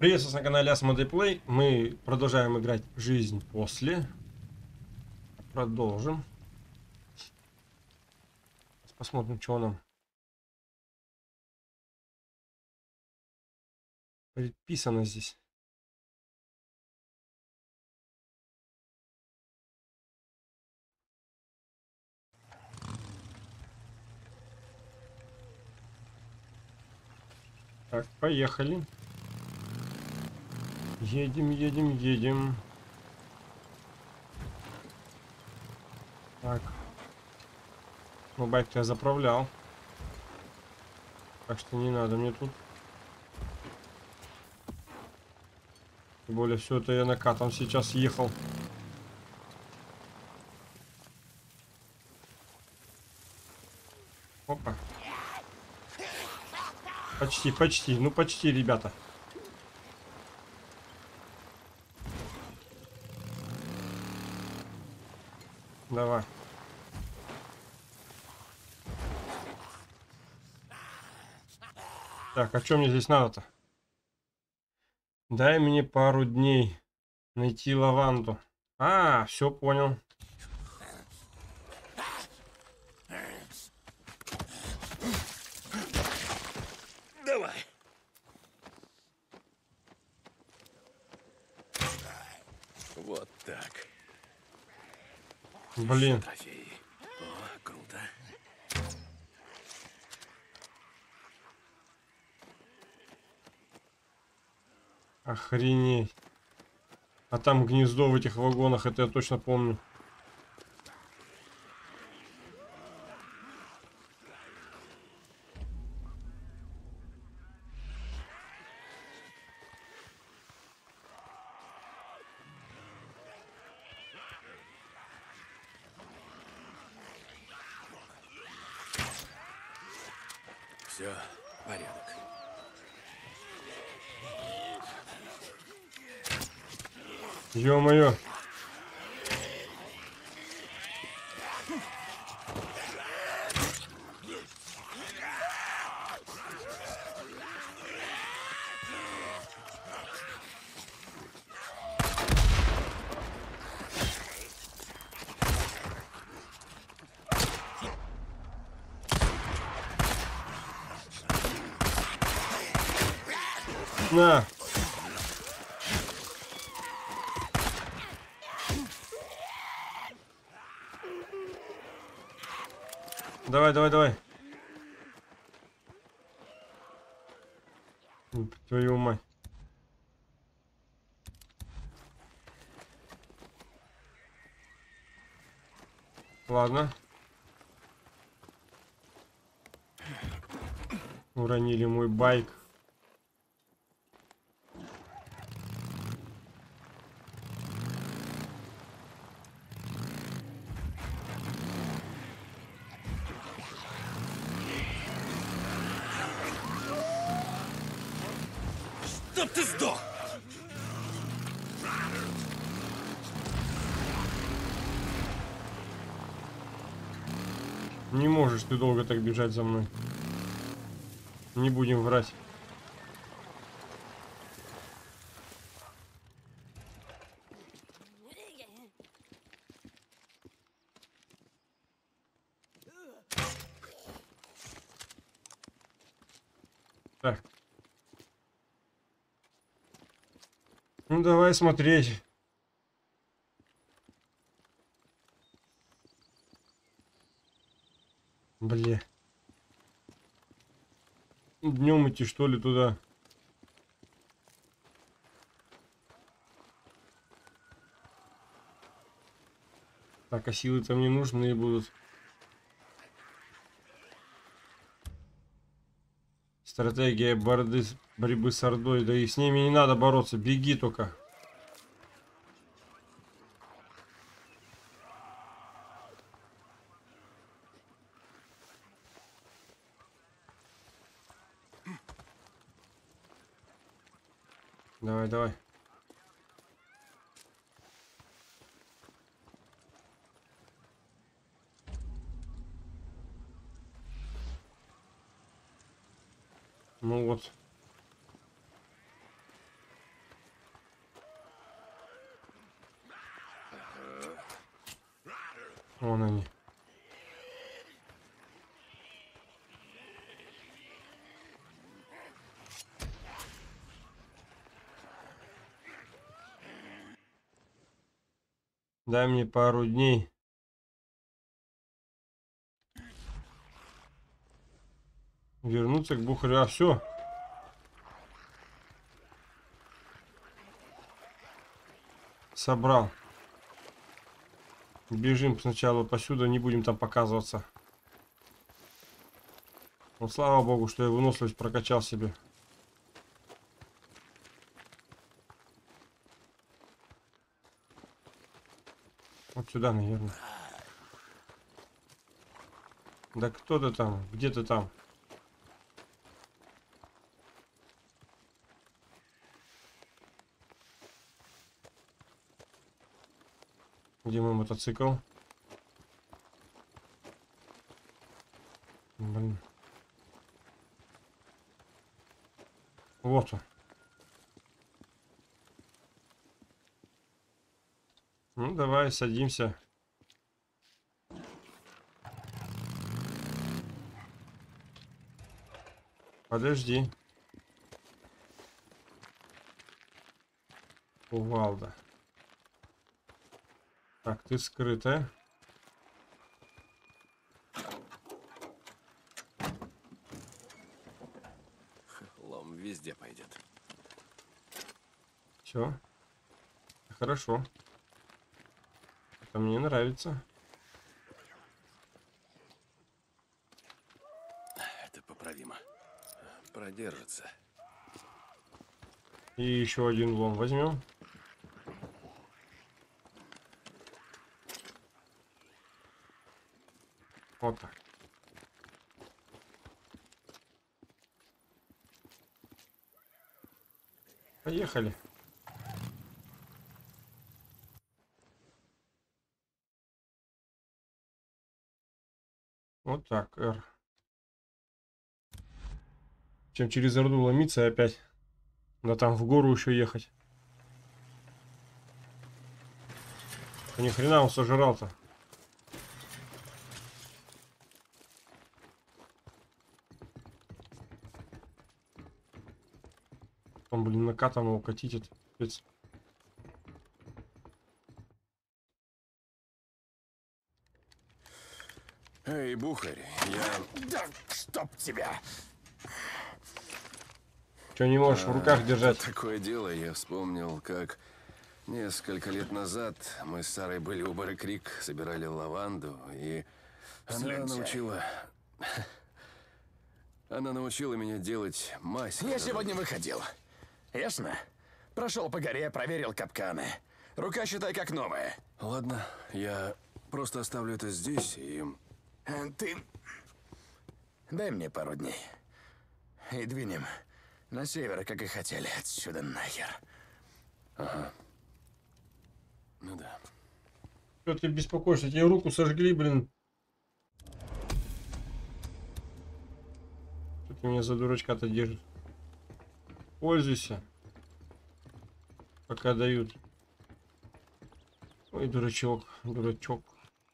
Приветствую на канале Asmodee Play. Мы продолжаем играть «Жизнь после». Продолжим. Посмотрим, что нам предписано здесь. Так, поехали. Едем, едем, едем. Так. Ну, байк-то я заправлял. Так что не надо мне тут. Тем более, все это я накатом сейчас ехал. Опа. Почти, почти. Ну, почти, ребята. Давай. Так, а что мне здесь надо-то? Дай мне пару дней найти лаванду. А, все понял. Давай. Вот так. Блин. Трофеи. О, круто. Охренеть. А там гнездо в этих вагонах, это я точно помню. Все, порядок. Ё-моё. На. Давай, давай, давай. Твою мать. Ладно. Уронили мой байк. Чтоб ты сдох! Не можешь ты долго так бежать за мной. Не будем врать. Так. Ну давай смотреть. Бля. Днем идти что ли туда? Так, а силы-то мне нужны будут. Стратегия борьбы с Ордой. Да и с ними не надо бороться. Беги только. Давай, давай. Ну вот. Вон они. Дай мне пару дней. Вернуться к Бухарю. А, все. Собрал. Бежим сначала посюда, не будем там показываться. Ну, слава богу, что я выносливость прокачал себе. Вот сюда, наверное. Да кто ты там? Где ты там? Где мой мотоцикл? Блин. Вот он. Ну, давай, садимся. Подожди. Кувалда. Так, ты скрытая. Лом везде пойдет. Все. Хорошо. Это мне нравится. Это поправимо. Продержится. И еще один лом возьмем. Вот так. Поехали. Вот так, R. Чем через Орду ломиться и опять. Да там в гору еще ехать. Ни хрена он сожрал-то. Он, блин, накатом его катить, это пипец. Эй, Бухарь, я... Да чтоб тебя! Че не можешь в руках держать? Такое дело, я вспомнил, как несколько лет назад мы с Сарой были у Барри-Крик, собирали лаванду, и она Слюнтяй. научила... Она научила меня делать мазь. Я которую- сегодня выходил. Ясно? Прошел по горе, проверил капканы. Рука, считай, как новая. Ладно, я просто оставлю это здесь и... Ты... Дай мне пару дней. И двинем на север, как и хотели. Отсюда нахер. Ну да. Что ты беспокоишься? Тебе руку сожгли, блин. Что ты меня за дурачка-то держишь? Пользуйся. Пока дают. Ой, дурачок, дурачок.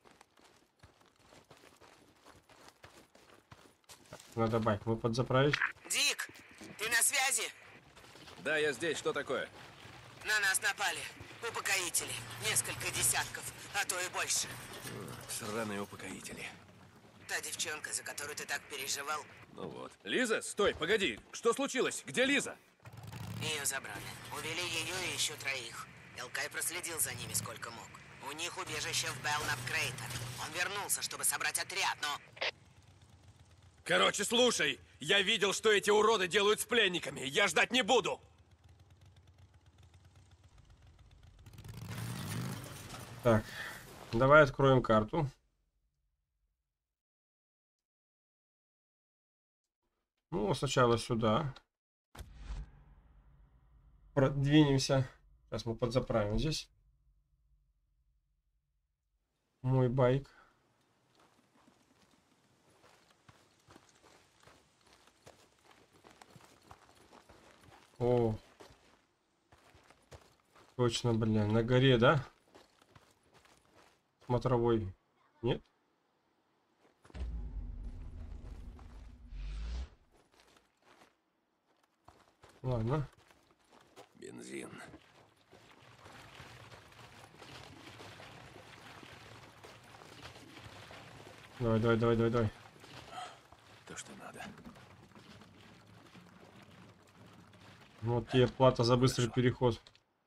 Надо байк. Мы подзаправить. Дик, ты на связи? Да, я здесь. Что такое? На нас напали. Упокоители. Несколько десятков, а то и больше. Сраные упокоители. Та девчонка, за которую ты так переживал, Ну вот. Лиза, стой, погоди. Что случилось? Где Лиза? ее забрали. Увели ее и еще троих. Элкай проследил за ними сколько мог. У них убежище в Белнап-Крейтер. Он вернулся, чтобы собрать отряд, но... Короче, слушай. Я видел, что эти уроды делают с пленниками. Я ждать не буду. Так, давай откроем карту. Ну, сначала сюда. Продвинемся. Сейчас мы подзаправим здесь. Мой байк. О. Точно, блин. На горе, да? Смотровой. Нет? Ладно. Бензин. Давай, давай, давай, давай, давай. То, что надо. Вот тебе плата за быстрый Хорошо. переход.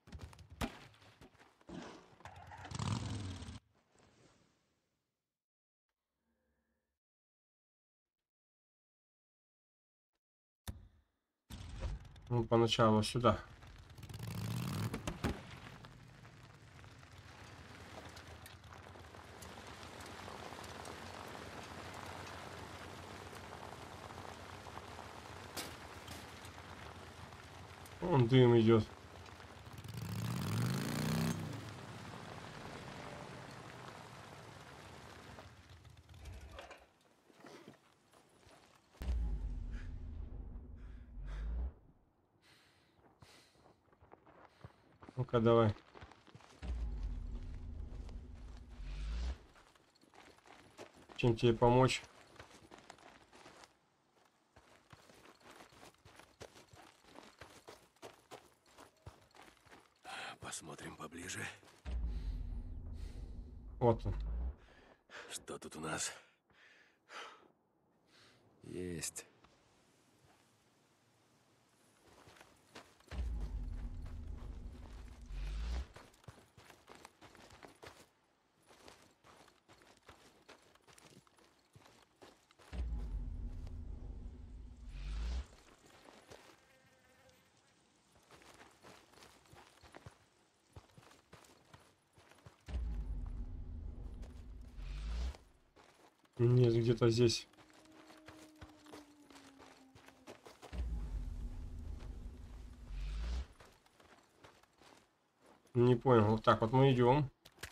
Ну, поначалу сюда. Вон дым идет. Ну-ка, давай. Чем тебе помочь? Посмотрим поближе. Вот он. Что тут у нас? Есть. Нет, где-то здесь. Не понял. Вот так вот мы идем.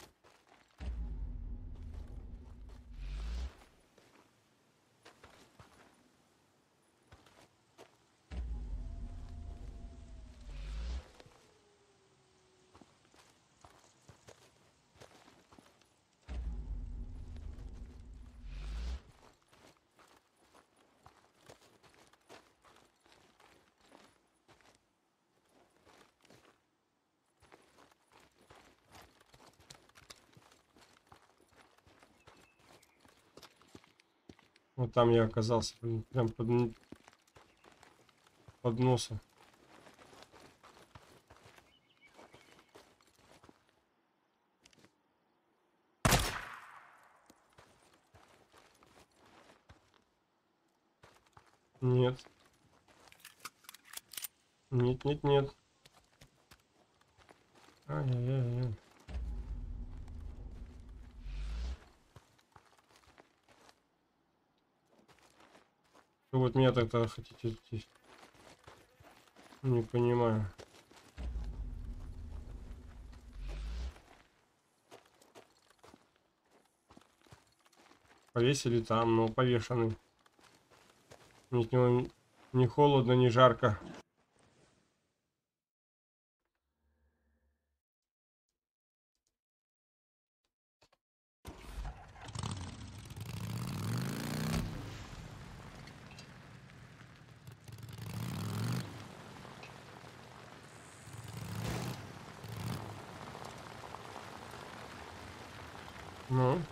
Вот там я оказался. Прям под носом. Нет. Нет, нет, нет. Ай-яй-яй-яй. Что вот меня тогда хотите здесь? Не понимаю. Повесили там, но повешенный. От него не холодно, не жарко. Ну.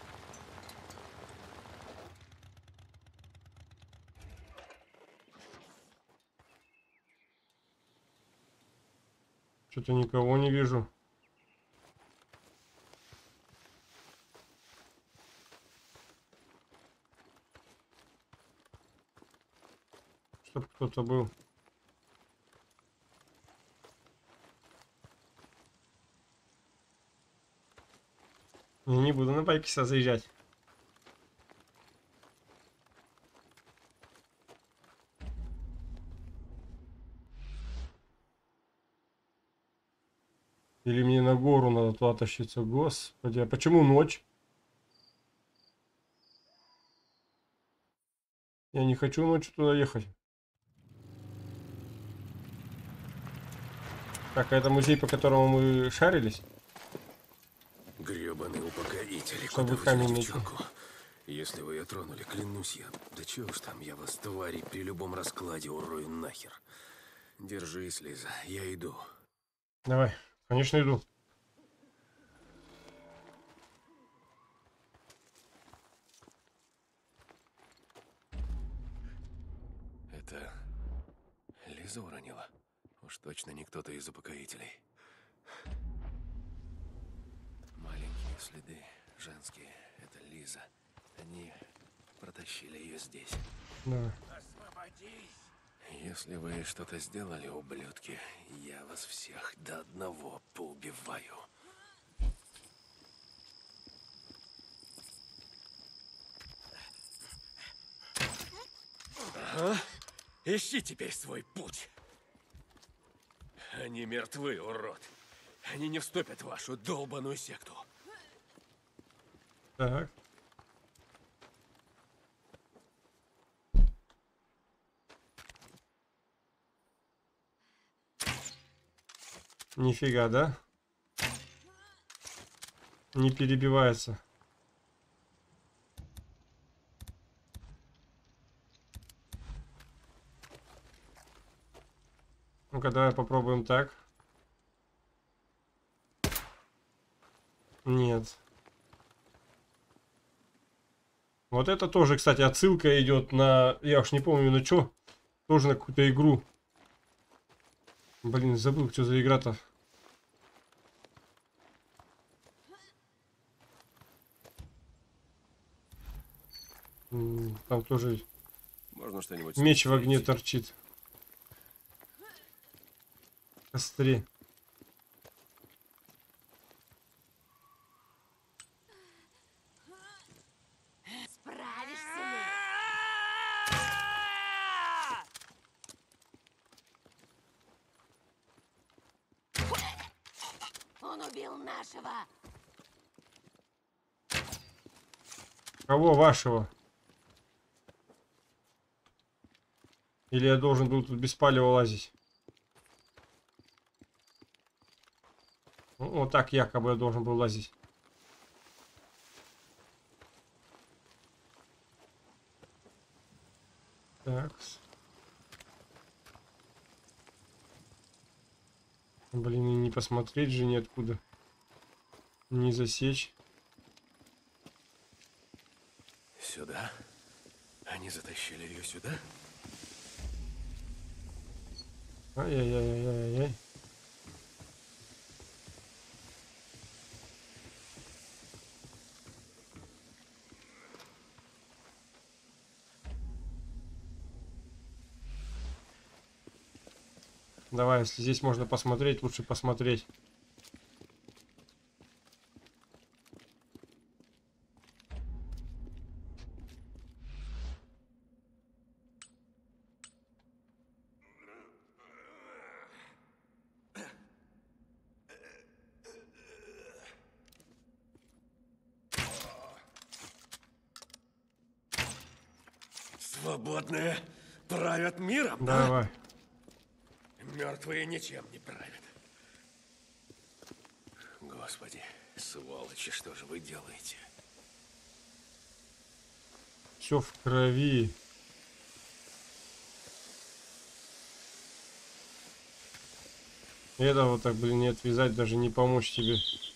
Что-то никого не вижу. Чтоб кто-то был. Я не буду на байке сюда заезжать. Или мне на гору надо туда тащиться. Господи, а почему ночь? Я не хочу ночью туда ехать. Так, а это музей, по которому мы шарились? Грёбаные упокоители, Чтобы куда вы камень дели найти. девчонку? Если вы ее тронули, клянусь я. Да чё уж там, я вас, твари, при любом раскладе урою нахер. Держись, Лиза, я иду. Давай. Конечно, иду. Это Лиза уронила? Уж точно не кто-то из упокоителей. Маленькие следы, женские. Это Лиза. Они протащили ее здесь. Давай. Если вы что-то сделали, ублюдки, я вас всех до одного поубиваю. Ага. Ищи теперь свой путь. Они мертвы, урод. Они не вступят в вашу долбаную секту. Так. Нифига, да? Не перебивается. Ну-ка, давай попробуем так. Нет. Вот это тоже, кстати, отсылка идет на... Я уж не помню на что. Тоже на какую-то игру. Блин, забыл, что за игра-то. Там тоже Можно что-нибудь... меч в огне торчит. В костре. Справишься ли? Он убил нашего. Кого вашего? Или я должен был тут без палева лазить? Ну, вот так якобы я должен был лазить. Так. Блин, и не посмотреть же ниоткуда. Не засечь. Сюда? Они затащили ее сюда? Ай-яй-яй-яй-яй-яй. Давай, если здесь можно посмотреть, лучше посмотреть. Свободные правят миром, Давай. да? Мертвые ничем не правят. Господи, сволочи, что же вы делаете? Все в крови. Это вот так, блин, не отвязать, даже не помочь тебе.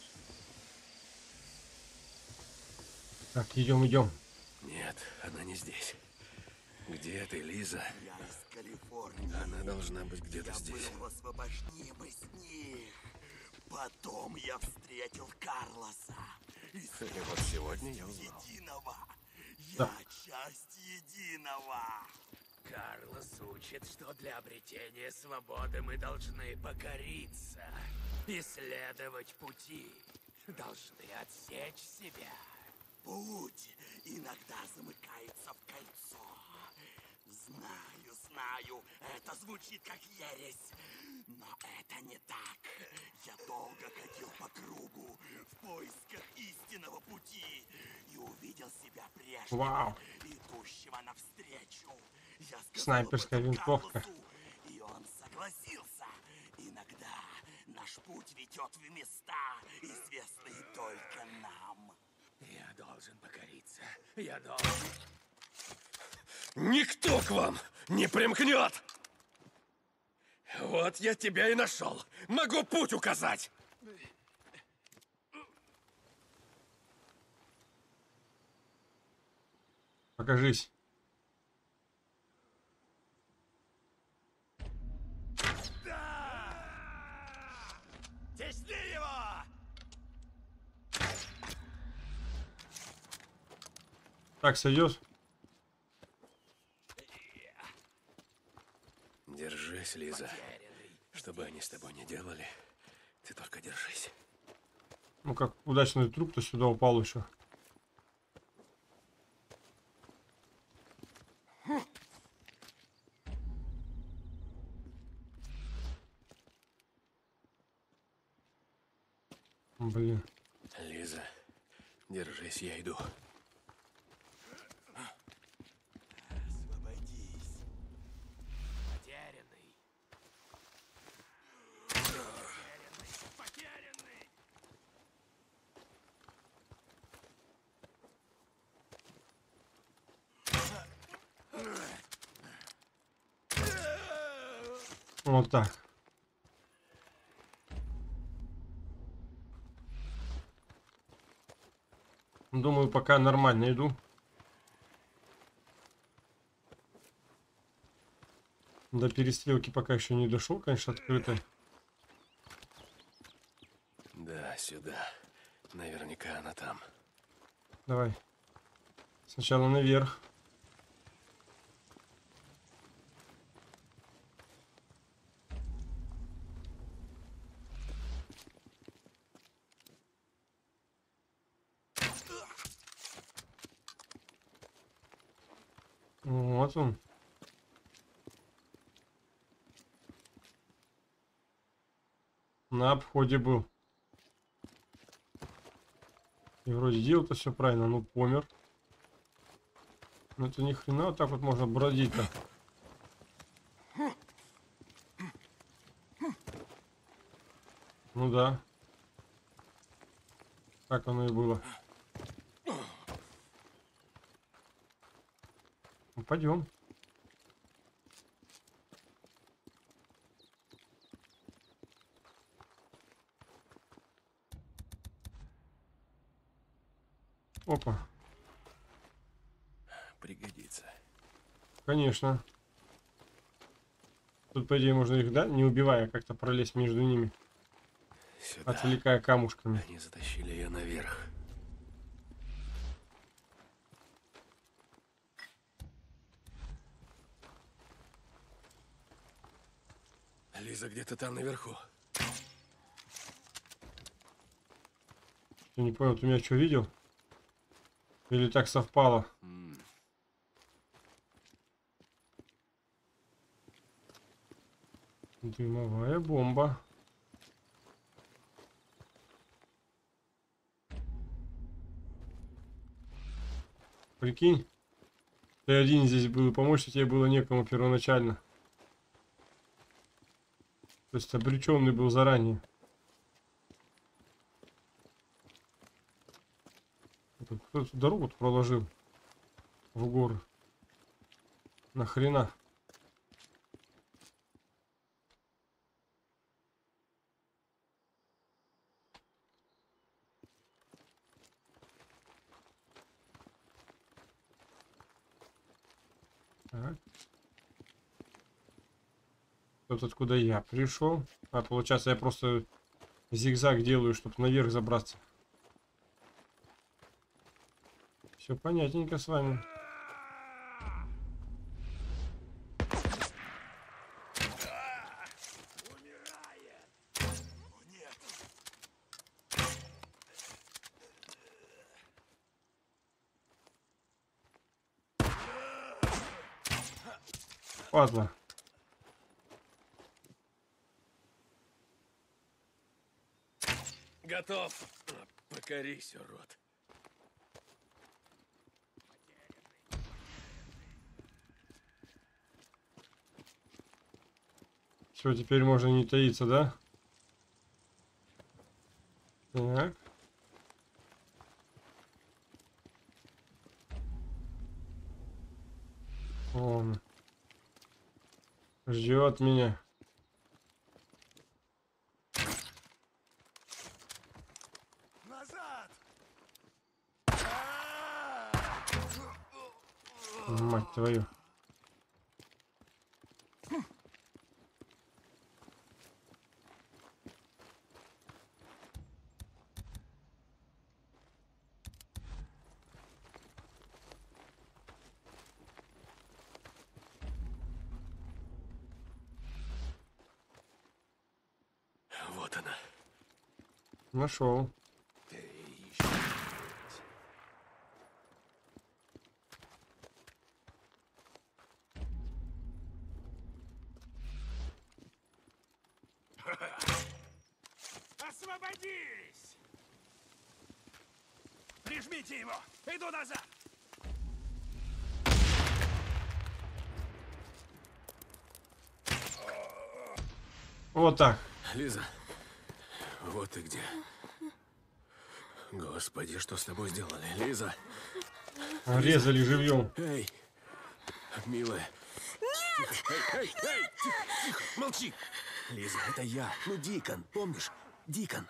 Так, идем, идем. Нет, она не здесь. Где ты, Лиза? Я из Калифорнии. Она должна быть где-то Я здесь. был в освобождении из них. Потом я встретил Карлоса. И И вот сегодня я узнал. единого. Да. Я часть единого. Карлос учит, что для обретения свободы мы должны покориться, исследовать пути, должны отсечь себя. Путь иногда замыкается в кольцо. Знаю, это звучит как ересь. Но это не так. Я долго ходил по кругу в поисках истинного пути и увидел себя прежнего, Вау. идущего навстречу. Я сказал Снайперская об этом винтовка. Карлосу, и он согласился. Иногда наш Наш путь ведет в места, известные только нам. Я должен покориться. Я должен... Никто к вам не примкнет! Вот я тебя и нашел. Могу путь указать. Покажись. Тесни его! Так, сойдет? Держись, Лиза. Что бы они с тобой не делали, ты только держись. Ну как удачный труп-то сюда упал еще. Блин. Лиза, держись, я иду. Освободись. Потерянный. Потерянный. Потерянный. Вот так. Думаю, пока нормально иду. До перестрелки пока еще не дошел, конечно, открыто. Да, сюда. Наверняка она там. Давай. Сначала наверх. Вот он. На обходе был. И вроде делал-то все правильно, ну помер. Но это ни хрена вот так вот можно бродить-то. Ну да. Так оно и было. Ну, пойдем. Опа. Пригодится. Конечно. Тут, по идее, можно их, да, не убивая, как-то пролезть между ними, Сюда. отвлекая камушками. Они затащили ее наверх. Лиза где-то там наверху. Я не понял, ты меня что, видел? Или так совпало? Дымовая бомба. Прикинь, ты один здесь был, и помочь тебе было некому первоначально. То есть обреченный был заранее. Кто-то дорогу проложил в горы. Нахрена? Так. Вот откуда я пришел. А получается я просто зигзаг делаю, чтобы наверх забраться. Все понятненько с вами. Падла. Готов. Покорись, урод. Все, теперь можно не таиться, да? Он ждет меня. Назад! Мать твою. Вот она. Нашел. Ты еще здесь. Освободись! Прижмите его! Иду назад! Вот так. Лиза, вот ты где. Господи, что с тобой сделали, Лиза? Резали живьем. Эй, милая. Нет! Тихо, эй, тихо, тихо, молчи. Лиза, это я. Ну, Дикон, помнишь? Дикон.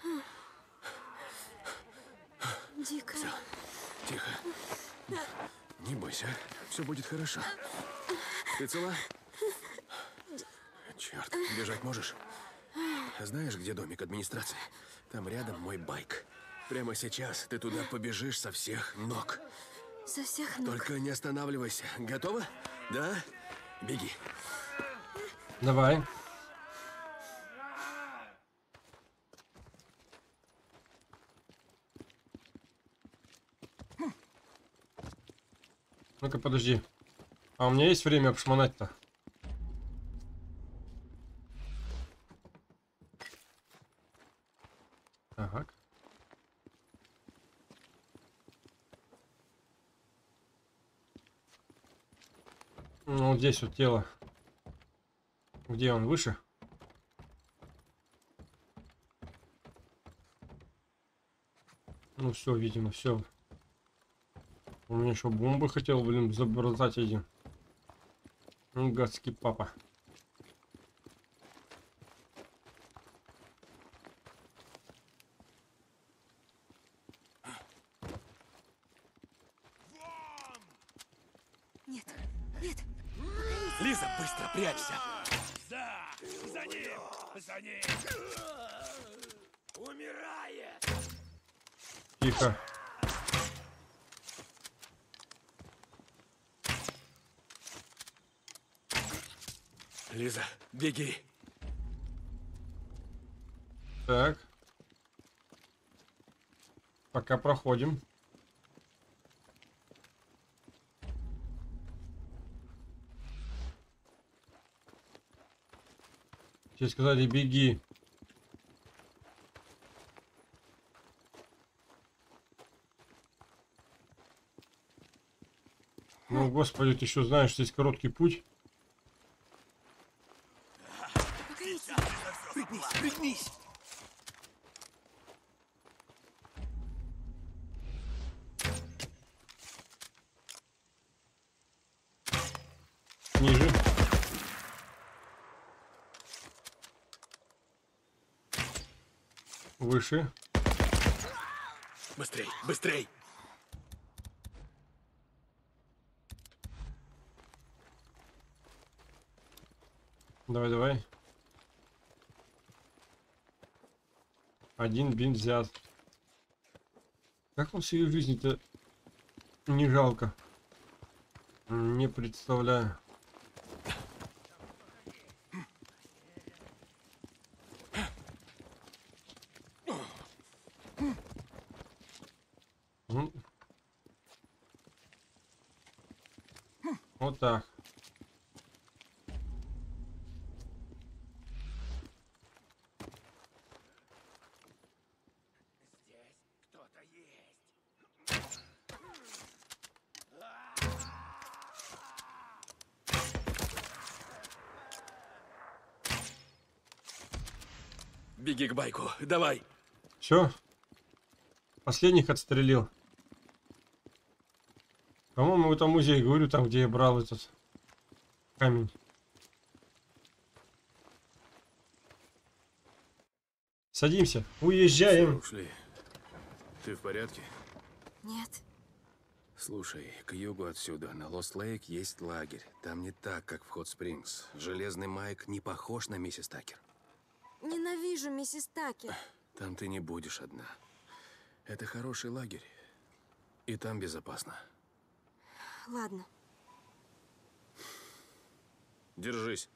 Дикон. Все, тихо. Не бойся, все будет хорошо. Ты цела? Черт, бежать можешь? Знаешь, где домик администрации? Там рядом мой байк. Прямо сейчас ты туда побежишь со всех ног. Со всех ног. Только не останавливайся. Готова? Да? Беги. Давай. Ну-ка, подожди. А у меня есть время обшмонать-то? Ага. Ну, вот здесь вот тело. Где он? Выше? Ну все, видимо, все. У меня еще бомбы хотел, блин, забросать один. Ну, гадский папа. Нет, нет. Лиза, быстро прячься! Да! За ним! За ним! Умирает! Тихо. Лиза, беги. Так. Пока проходим. Тебе сказали, беги. Ну, господи, ты еще знаешь, что здесь короткий путь. Пригнись, пригнись! Ниже. Выше. Быстрей, быстрей! Давай, давай. Один бинт взят. Как он себе в жизни-то не жалко? Не представляю. Вот так. Здесь кто-то есть. Беги к байку, давай. Все. Последних отстрелил. По-моему, это музей, говорю, там, где я брал этот Камень. Садимся. Уезжаем. Ушли. Ты в порядке? Нет. Слушай, к югу отсюда, на Лост-Лейк, есть лагерь. Там не так, как в Хот-Спрингс. Железный Майк не похож на миссис Такер. Ненавижу миссис Такер. Там ты не будешь одна. Это хороший лагерь. И там безопасно. Ладно. Держись.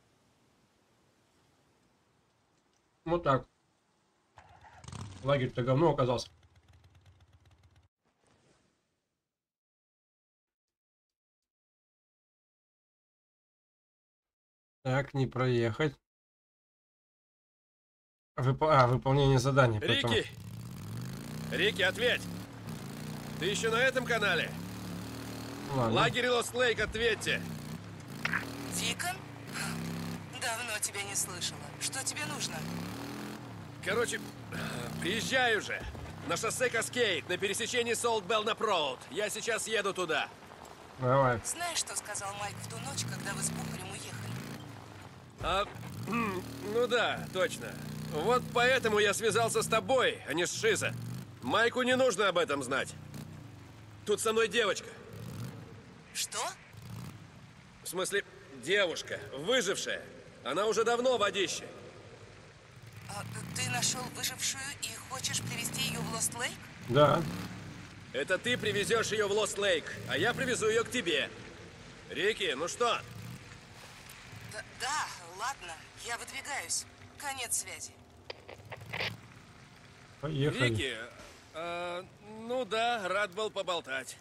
Вот так. Лагерь-то говно оказался. Так, не проехать. Выполнение задания. поэтому- Рики! Рики, ответь! Ты еще на этом канале? Ладно. Лагерь Лост-Лейк, ответьте! Дикон? Давно тебя не слышала. Что тебе нужно? Короче, приезжай уже. На шоссе Каскейд, на пересечении Солт-Белнап-Роуд. Я сейчас еду туда. Давай. Знаешь, что сказал Майк в ту ночь, когда вы с Бухарем уехали? Ну да, точно. Вот поэтому я связался с тобой, а не с Шиза. Майку не нужно об этом знать. Тут со мной девочка. Что? В смысле, девушка, выжившая. Она уже давно в водище. Ты нашел выжившую и хочешь привезти ее в Лост-Лейк? Да. Это ты привезешь ее в Лост-Лейк, а я привезу ее к тебе. Рики, ну что? Да, ладно, я выдвигаюсь. Конец связи. Поехали. Рики, ну да, рад был поболтать.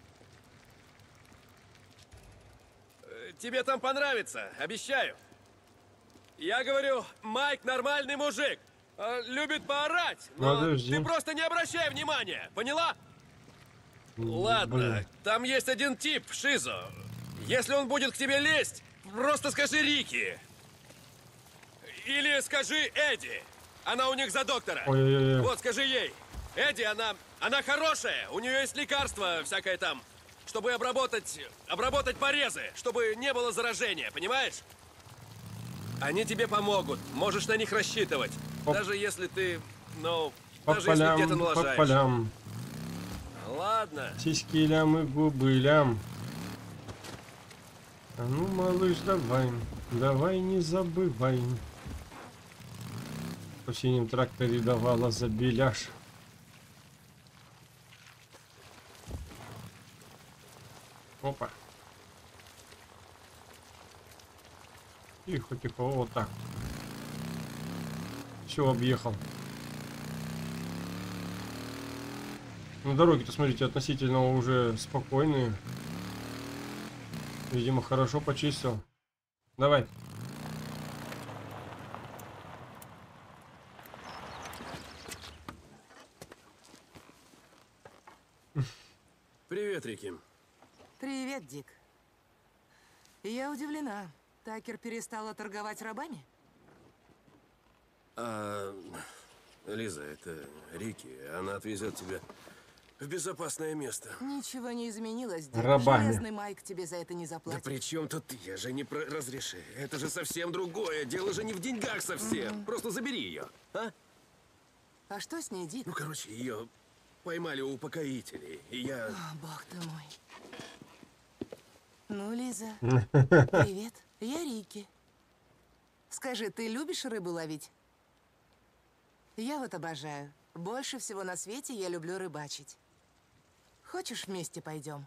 Тебе там понравится, обещаю. Я говорю, Майк нормальный мужик. Любит поорать, но Подожди. ты просто не обращай внимания, поняла? Ладно, Блин. там есть один тип, Шизо. Если он будет к тебе лезть, просто скажи Рики. Или скажи Эдди. Она у них за доктора. Ой-ой-ой. Вот, скажи ей. Эдди, она хорошая. У нее есть лекарство всякое там, чтобы обработать порезы, чтобы не было заражения, понимаешь? Они тебе помогут. Можешь на них рассчитывать. Даже если ты, По даже если где-то полям, по налажаешь. полям. Ладно. Сиськи лям и губы лям. А ну, малыш, давай. Давай не забывай. По синем тракторе давала за беляш. Опа. Тихо, тихо, вот так. Все, объехал. Ну, дороги-то, смотрите, относительно уже спокойные. Видимо, хорошо почистил. Давай. Привет, Рики. Привет, Дик. Я удивлена. Такер перестала торговать рабами? Лиза, это Рики. Она отвезет тебя в безопасное место. Ничего не изменилось, Дик. Рабами. Железный Майк тебе за это не Да заплатит. при чем тут ты? Я же не про разреши. Это же совсем другое. Дело же не в деньгах совсем. Просто забери ее, а? А что с ней, Дик? Ну, короче, ее поймали у упокоителей. И я... О, бог ты мой. Ну, Лиза, привет. Я Рики. Скажи, ты любишь рыбу ловить? Я вот обожаю. Больше всего на свете я люблю рыбачить. Хочешь, вместе пойдем?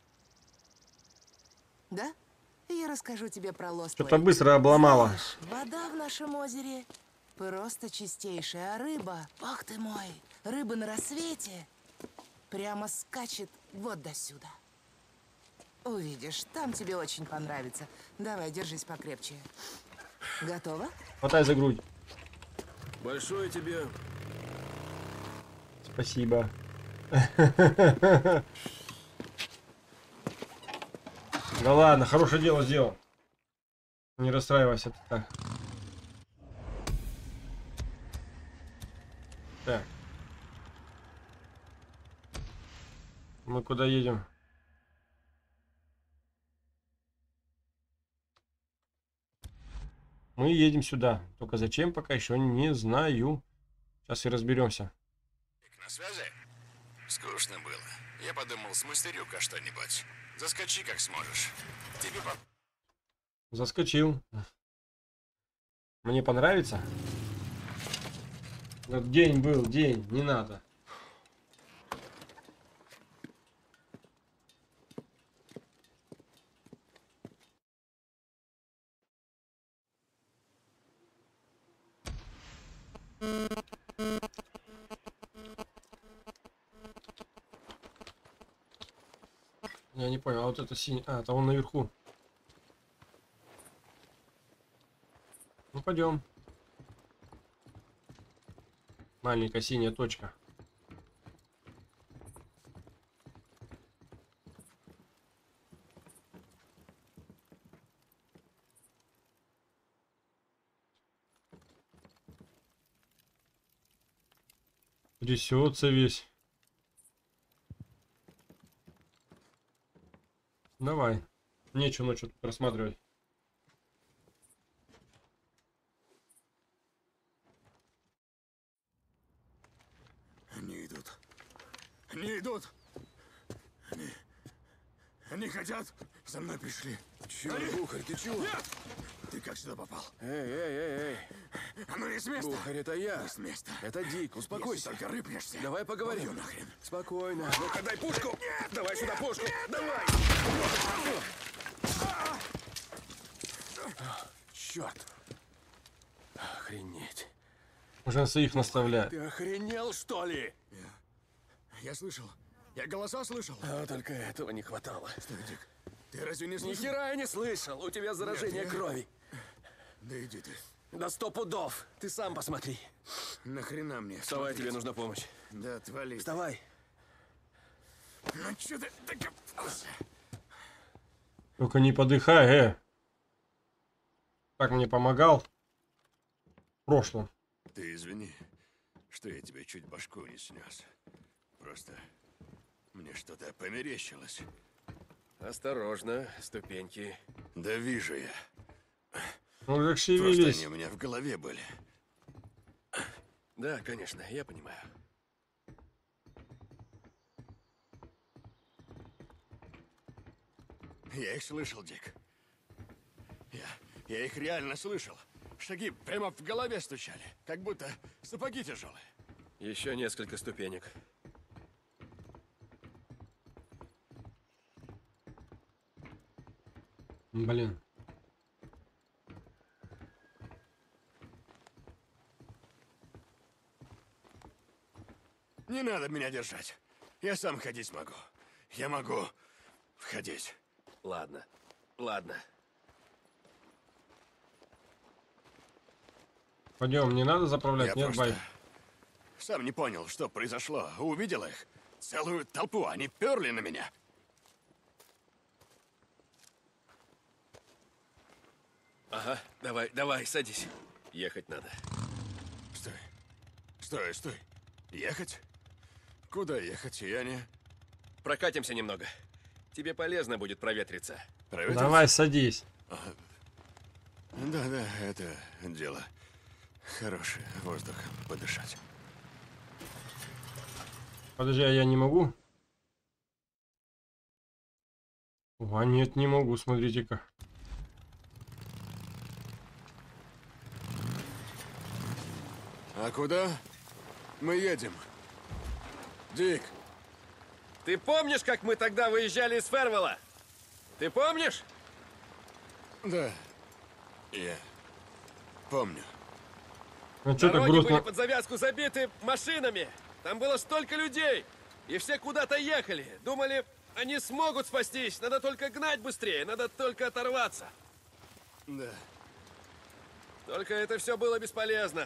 Да? Я расскажу тебе про Лост Что-то Лейк. быстро обломала. Знаешь, вода в нашем озере просто чистейшая, а рыба, бог ты мой, рыба на рассвете прямо скачет вот до сюда. Увидишь, там тебе очень понравится. Давай, держись покрепче. Готово? Хватай за грудь. Большое тебе... Спасибо. Да ладно, хорошее дело сделал. Не расстраивайся ты так. Так. Мы куда едем? Мы едем сюда. Только зачем, пока еще не знаю. Сейчас и разберемся. На связи? Скучно было. Я подумал, смастерю-ка что-нибудь. Заскочи, как сможешь. Тебе по... Заскочил. Мне понравится. Вот день был, день. Не надо. Я не понял, а вот это синий... А, это он наверху. Ну, пойдем. Маленькая синяя точка. Трясется весь. Давай. Нечего ночью тут рассматривать. Они идут. Они идут. Они хотят. За мной пришли. Чё, Бухарь, ты чего? Нет! Ты как сюда попал? Эй. А ну не с места. Бухарь, это я. Не с места. Это Дик, успокойся. Если только рыпнешься. Давай поговорим. Убью нахрен. Спокойно. Ну-ка, дай пушку! Нет! Давай сюда пушку! Давай! Черт. Охренеть. Уже на своих наставляет. Ты охренел, что ли? Я слышал. Я голоса слышал. А только этого не хватало. Стой, Дик. Ты разве не Ни слышал? хера я не слышал. У тебя заражение Нет, я- крови. Да иди ты. Да 100 пудов. Ты сам посмотри. Нахрена мне? Вставай, смотреть? тебе нужна помощь. Да отвали. Вставай. Ну чё ты докопался? Только не подыхай, Так мне помогал. В прошлом. Ты извини, что я тебе чуть башку не снес. Просто мне что-то померещилось. Осторожно, ступеньки. Да вижу я. Ну как Просто шевелись. они у меня в голове были. Да, конечно, я понимаю. Я их слышал, Дик. Я их реально слышал. Шаги прямо в голове стучали, как будто сапоги тяжелые. Еще несколько ступенек. Блин. Не надо меня держать. Я сам ходить могу. Я могу входить. Ладно. Пойдем, не надо заправлять, Я нет, просто бай. сам не понял, что произошло. Увидел их. Целую толпу. Они перли на меня. Ага, давай, садись. Ехать надо. Стой. Ехать? Куда ехать? Я не... Прокатимся немного. Тебе полезно будет проветриться. Проветриться? Давай, садись. Да, это дело. Хорошее, воздухом подышать. Подожди, а я не могу? А нет, не могу, смотрите-ка. А куда мы едем? Дик, Ты помнишь, как мы тогда выезжали из Фервелла? Ты помнишь? да, я помню. Ну что так Дороги грустно? были под завязку забиты машинами. Там было столько людей. И все куда-то ехали. Думали, они смогут спастись. Надо только гнать быстрее. Надо только оторваться. Да. Только это все было бесполезно.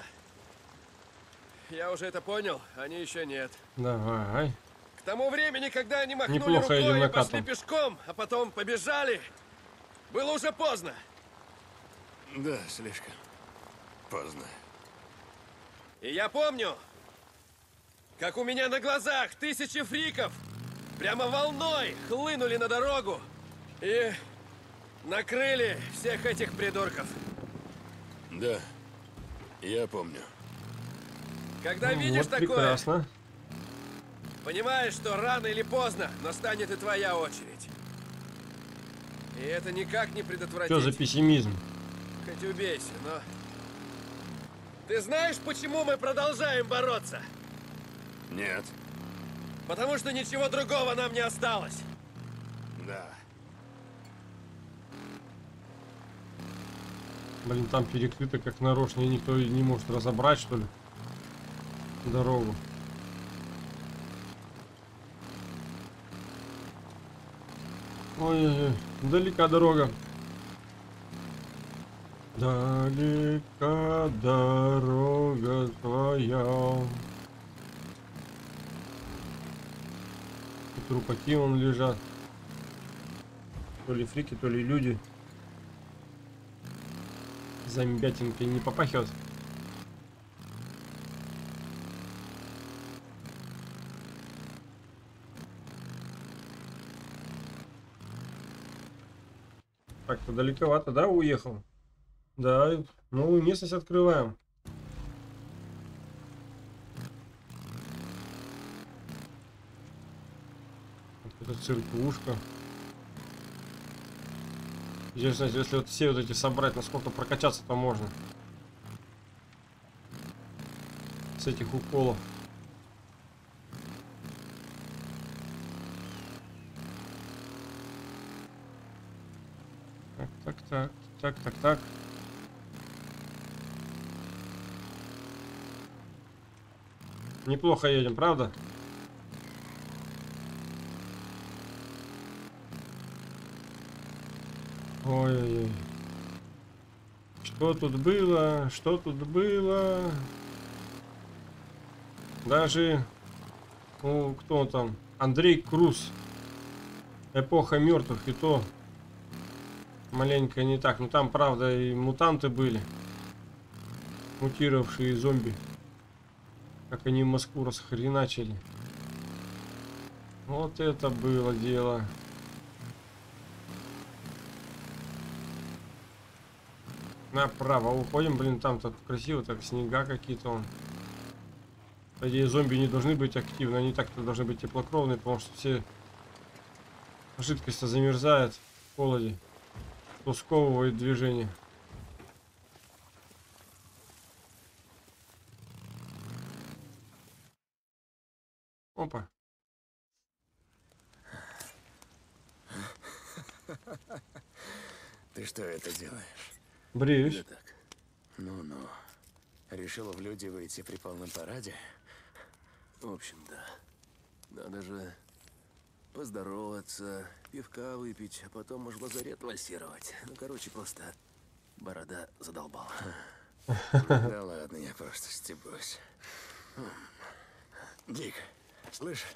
Я уже это понял, они еще нет. Давай. К тому времени, когда они махнули Неплохо едем рукой и накатом. пошли пешком, а потом побежали, было уже поздно. Да, слишком поздно. И я помню, как у меня на глазах тысячи фриков прямо волной хлынули на дорогу и накрыли всех этих придурков. Да, я помню. Когда Ну, видишь вот такое, прекрасно. понимаешь, что рано или поздно настанет и твоя очередь. И это никак не предотвратить. Что за пессимизм? Хоть убейся, но... Ты знаешь, почему мы продолжаем бороться? Нет. Потому что ничего другого нам не осталось. Да. Блин, там перекрыто как нарочно, и никто не может разобрать, что ли, дорогу. Ой-ой-ой, далека дорога. Далека дорога твоя. И трупаки вон лежат. То ли фрики, то ли люди. Зомбятинкой не попахивает. Так-то далековато, да, уехал? Да, новую местность открываем. Вот это церквушка. Интересно, если вот все вот эти собрать, насколько прокачаться-то можно. С этих уколов. Так. Неплохо едем, правда? Ой-ой-ой. Что тут было? Что тут было? Даже... Ну, кто он там? Андрей Круз. Эпоха мертвых, и то маленько не так. Ну там, правда, и мутанты были. Мутировавшие зомби. Как они Москву расхреначили. Вот это было дело. Направо уходим, блин, там так красиво, так снега какие-то он. По идее, зомби не должны быть активны, они так-то должны быть теплокровные, потому что все жидкость замерзает в холоде, то сковывает движение. Опа. Ты что это делаешь? Бреюсь. Да так. Ну-ну. Решил в люди выйти при полном параде? В общем, да. Надо же поздороваться, пивка выпить, а потом, может, в лазарет вальсировать. Ну, короче, просто борода задолбала. Да ладно, я просто стебусь. Дик, слышь?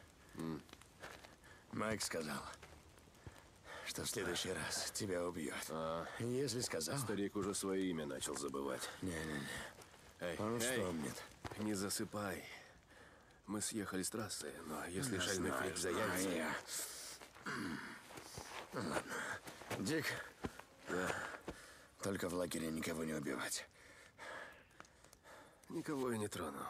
Майк сказал, что в следующий раз тебя убьет. Если сказал... Старик уже свое имя начал забывать. Не-не-не. Эй, Он вспомнит. не засыпай. Мы съехали с трассы, но если Я шальной знаю, фрик заявится... знаю. Ладно. Дик? Да. Только в лагере никого не убивать. Никого я не трону.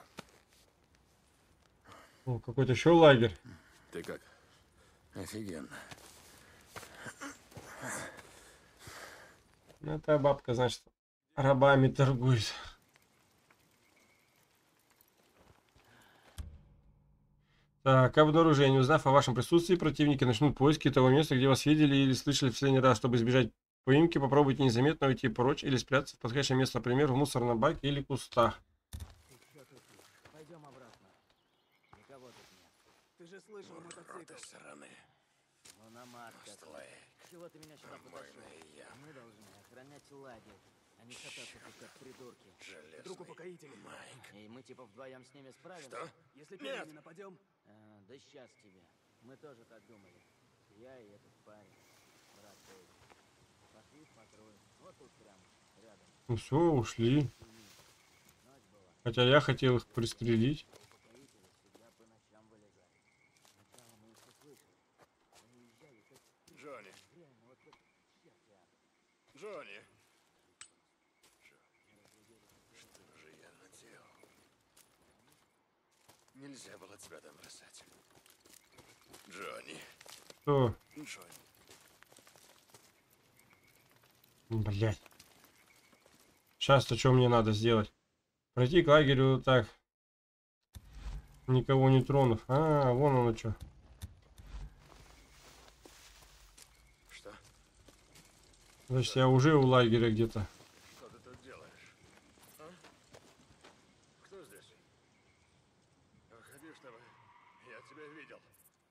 О, какой-то еще лагерь. Ты как? Офигенно. Ну, эта бабка, значит, рабами торгует. Так, обнаружение. Узнав о вашем присутствии, противники начнут поиски того места, где вас видели или слышали в последний раз. Чтобы избежать поимки, попробуйте незаметно уйти прочь или спрятаться в подходящее место, например, в мусорном баке или кустах. Пойдем обратно. Никого тут нет. Ты же слышал мотоцикл. Сраны. Мономатка. Чего ты меня сюда потащил? Мы должны охранять лагерь, а не кататься тут как придурки. Вдруг упокоители. И мы типа вдвоем с ними справимся. Что? Если первыми нападем? Да сейчас тебе. Мы тоже так думали. Я и этот парень. Брат Дэйв. Пошли в патруль. Вот тут прям рядом. Ну все, ушли. Хотя я хотел их пристрелить. Упокоители всегда по ночам вылезали. Сначала мы их услышали. Они уезжали как Джонни. реально вот как черти. Джонни. Нельзя было тебя там бросать. Джонни. Что? Джонни. Блять. Сейчас-то что мне надо сделать? Пройти к лагерю так. Никого не тронув. А, вон оно что. Что? Значит, я уже у лагеря где-то. Что ты тут делаешь? А? Кто здесь? Уходи, чтобы я тебя видел.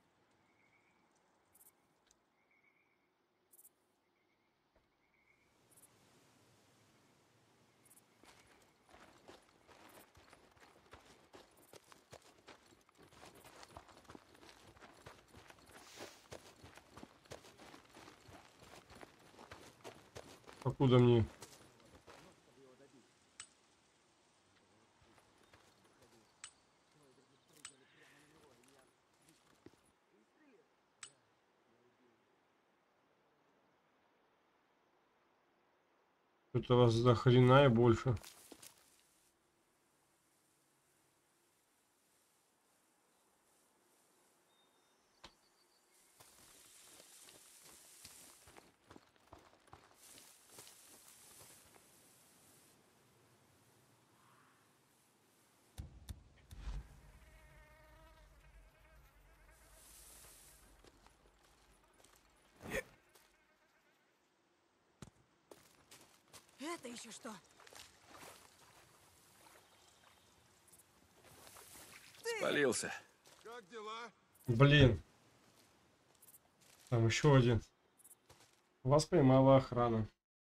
Покуда мне? Что-то вас до хрена и больше. Это еще что? Спалился. Как дела? Блин. Там еще один. Вас поймала охрана.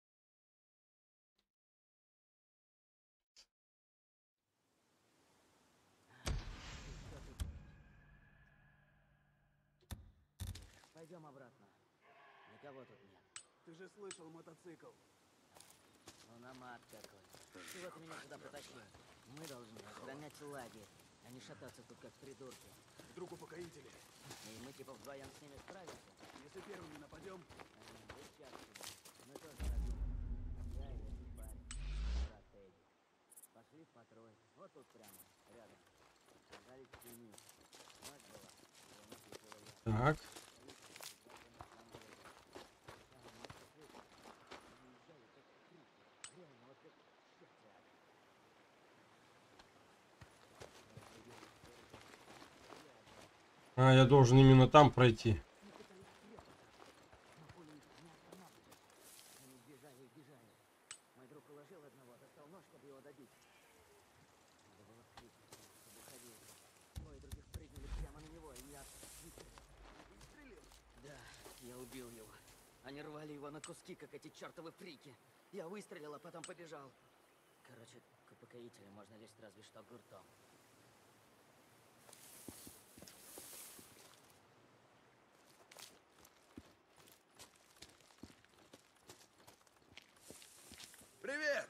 Пойдем обратно. Никого тут нет. Ты же слышал мотоцикл. Ну, намат какой. Чего ты меня сюда потащил? Мы должны охранять лагерь, а не шататься тут как придурки. Вдруг упокоители. И мы типа вдвоем с ними справимся. Если первыми нападем, Мы тоже родим. Я и этот парень. Брат Эдди. Пошли в патруль. Вот тут прямо, рядом. Оказались в тени. Ночь была. Его ночью было я. Так. А, я должен именно там пройти. Они бежали и бежали. Мой друг уложил одного, достал нож, чтобы его добить. Надо было крикнуть, чтобы уходил. Двое других прыгнули прямо на него, и я выстрелил. Да, я убил его. Они рвали его на куски, как эти чертовы фрики. Я выстрелил, а потом побежал. Короче, к упокоителю можно лезть разве что гуртом. Привет!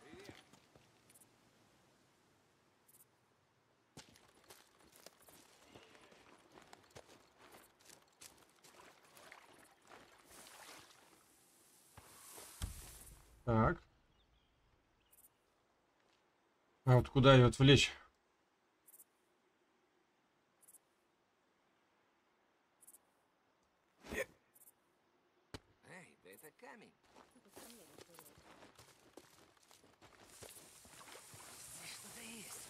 Так. А вот куда ее отвлечь? Эй, да это камень. Здесь что-то есть.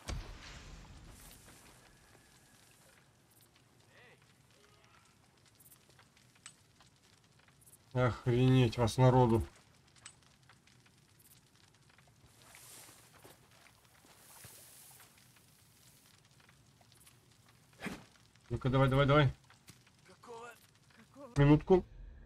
Охренеть вас народу. Ну-ка, давай, давай, давай. Какого? Минутку.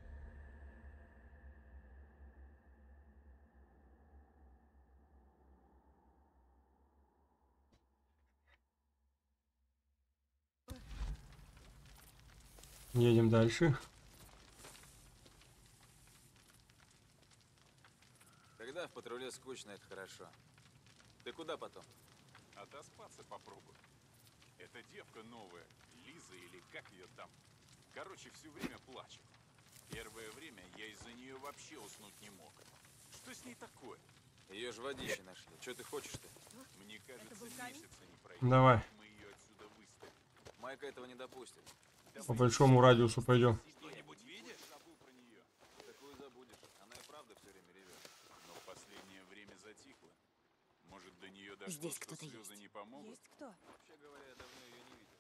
Едем дальше. Когда в патруле скучно, это хорошо. Ты куда потом? Отоспаться попробую. Эта девка новая, Лиза или как ее там. Короче, все время плачет. Первое время я из-за нее вообще уснуть не мог. Что с ней такое? Ее ж водище нашли. Что ты хочешь-то? Мне кажется, месяца не пройдет. Давай. Мы ее отсюда Майка этого не допустит. По большому радиусу пойдем. Что-нибудь видишь? Забыл про нее. Такую забудешь. Она и правда все время ревет. Но в последнее время затихло. Может, до нее дошло, Здесь что кто-то слезы есть. не помогут? Есть кто? Вообще говоря, я давно ее не видел.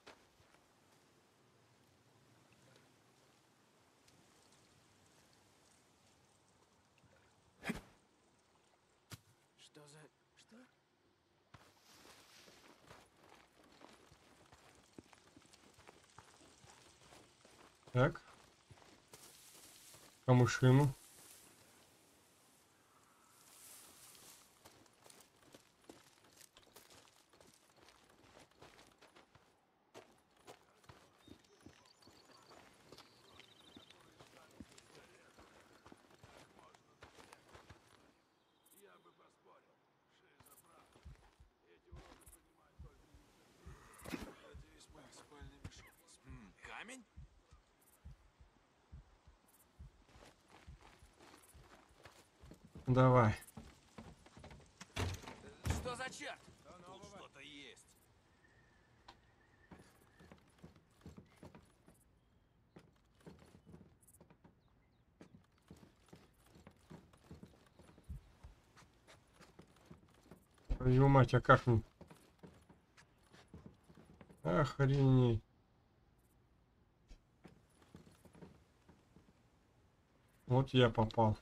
Что за... Что? Так. Камышину. Надеюсь, мой спальный мешок. Камень? Давай. Что за черт? Тут что-то есть. Твою мать, а как мне? Охренеть. Вот я попал.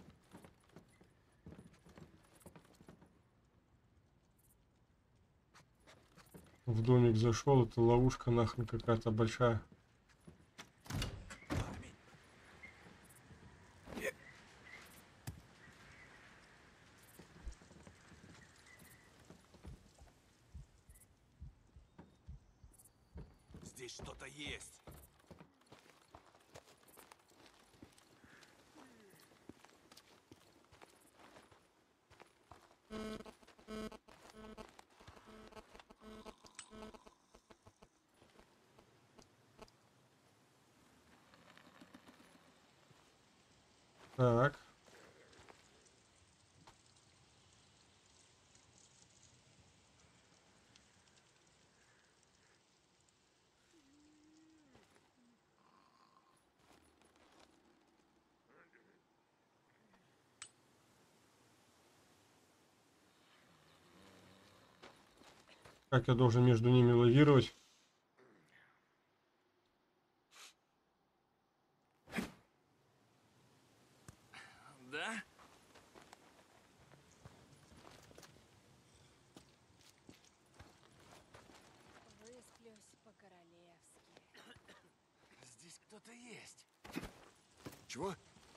В домик зашел, это ловушка нахрен какая-то большая. Здесь что-то есть. Так. Как я должен между ними лавировать? Да? Высплюсь по-королевски. Здесь кто-то есть. Чего?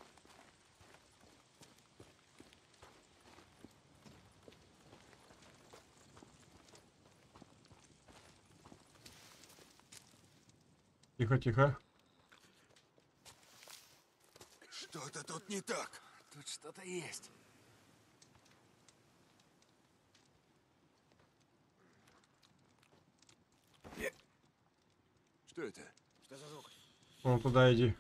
Тихо, тихо. Что-то тут не так. Тут что-то есть. Что это? Что за звук? Вон туда иди.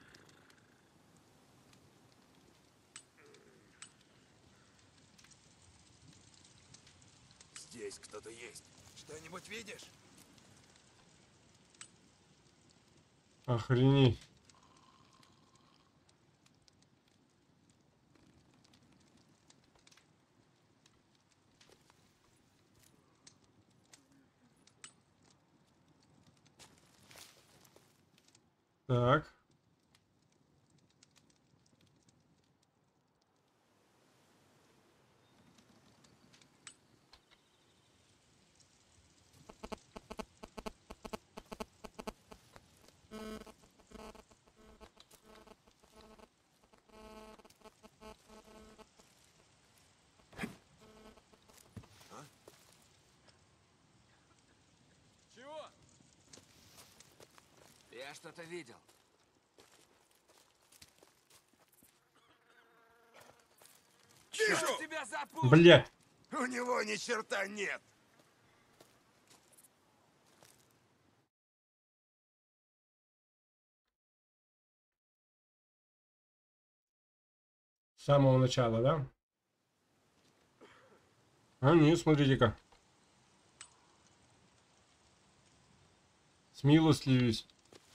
Здесь кто-то есть. Что-нибудь видишь? Охренеть. Так. Чего? Я что-то видел. Черт тебя запутал! Блядь. У него ни черта нет. С самого начала, да? А нет, смотрите-ка. Смилостливись.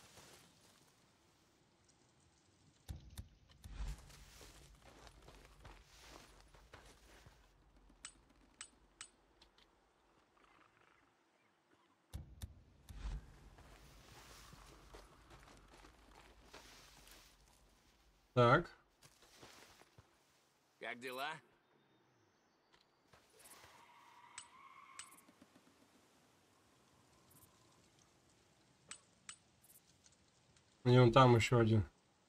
Так. Как дела? И вон там еще один.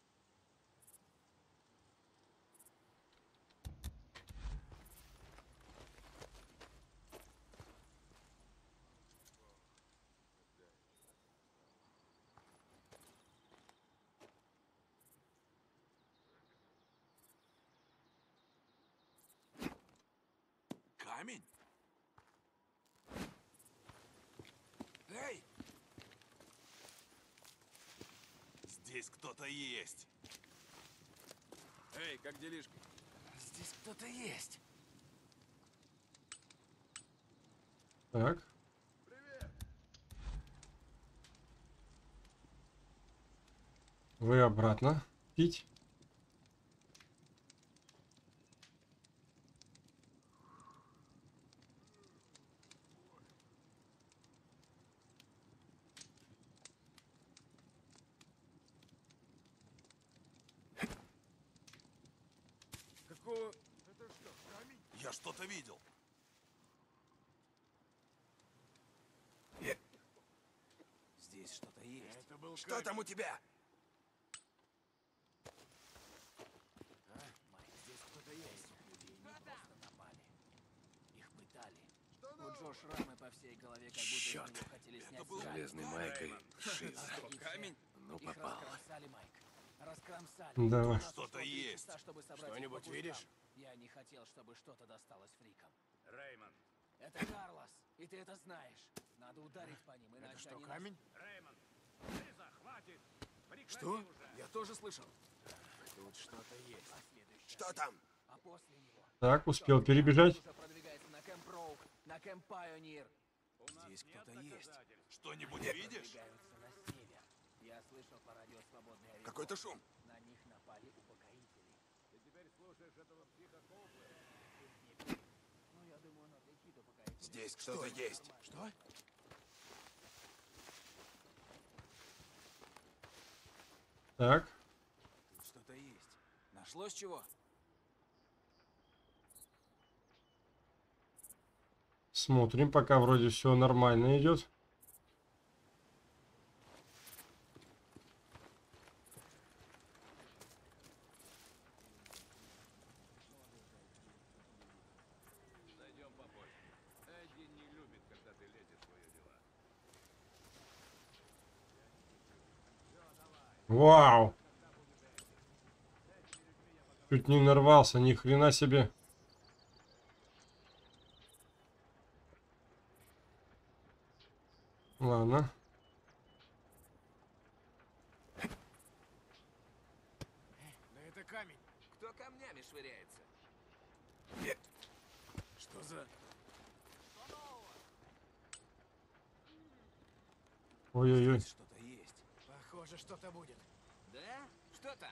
Камень? Эй! Здесь кто-то есть. Эй, как делишки? Здесь кто-то есть. Так. Вы обратно. Пить. Какого? Это что, камень? Я что-то видел. Здесь что-то есть. Это был Что камень. там у тебя? Майк, здесь кто-то есть. Людей не просто напали. Их пытали. У Джо шрамы по всей голове, как будто из Чёрт. него хотели снять Железный Майкой. Шиз. Камень? Ну, Их попал. раскромсали, Майк. Раскромсали. Давай. У нас Что-то ушло 3 есть. часа, чтобы собрать их Что-нибудь по кустам. видишь? Я не хотел, чтобы что-то досталось фрикам. Реймонд. Это Карлос, и ты это знаешь. Надо ударить по ним, иначе Это что, они камень? Реймонд, Лиза, хватит! Прекрати Что? уже. Я тоже слышал. Тут что-то есть. А следующий Что там? А после него... Так, успел перебежать. Уже продвигается на Кэмп Роук, на Кэмп Пайонир. Здесь кто-то есть. Что-нибудь видишь? Продвигаются на север. Я слышал по радио «Свободный Орегон». Какой-то шум. На них напали упокоители. Ты теперь слушаешь этого психа Коуплера? Ну, я думаю, он отличит упокоителей. Здесь кто-то есть. Что? Так. Тут что-то есть. Нашлось чего? Смотрим, пока вроде все нормально идет. Зайдем попозже. Эдди не любит, когда ты лезешь в свои дела. Вау! Чуть не нарвался, ни хрена себе. Ладно. Да это камень. Кто камнями швыряется? Что за... Ой-ой-ой. Здесь что-то есть. Похоже, что-то будет. Да? Что там?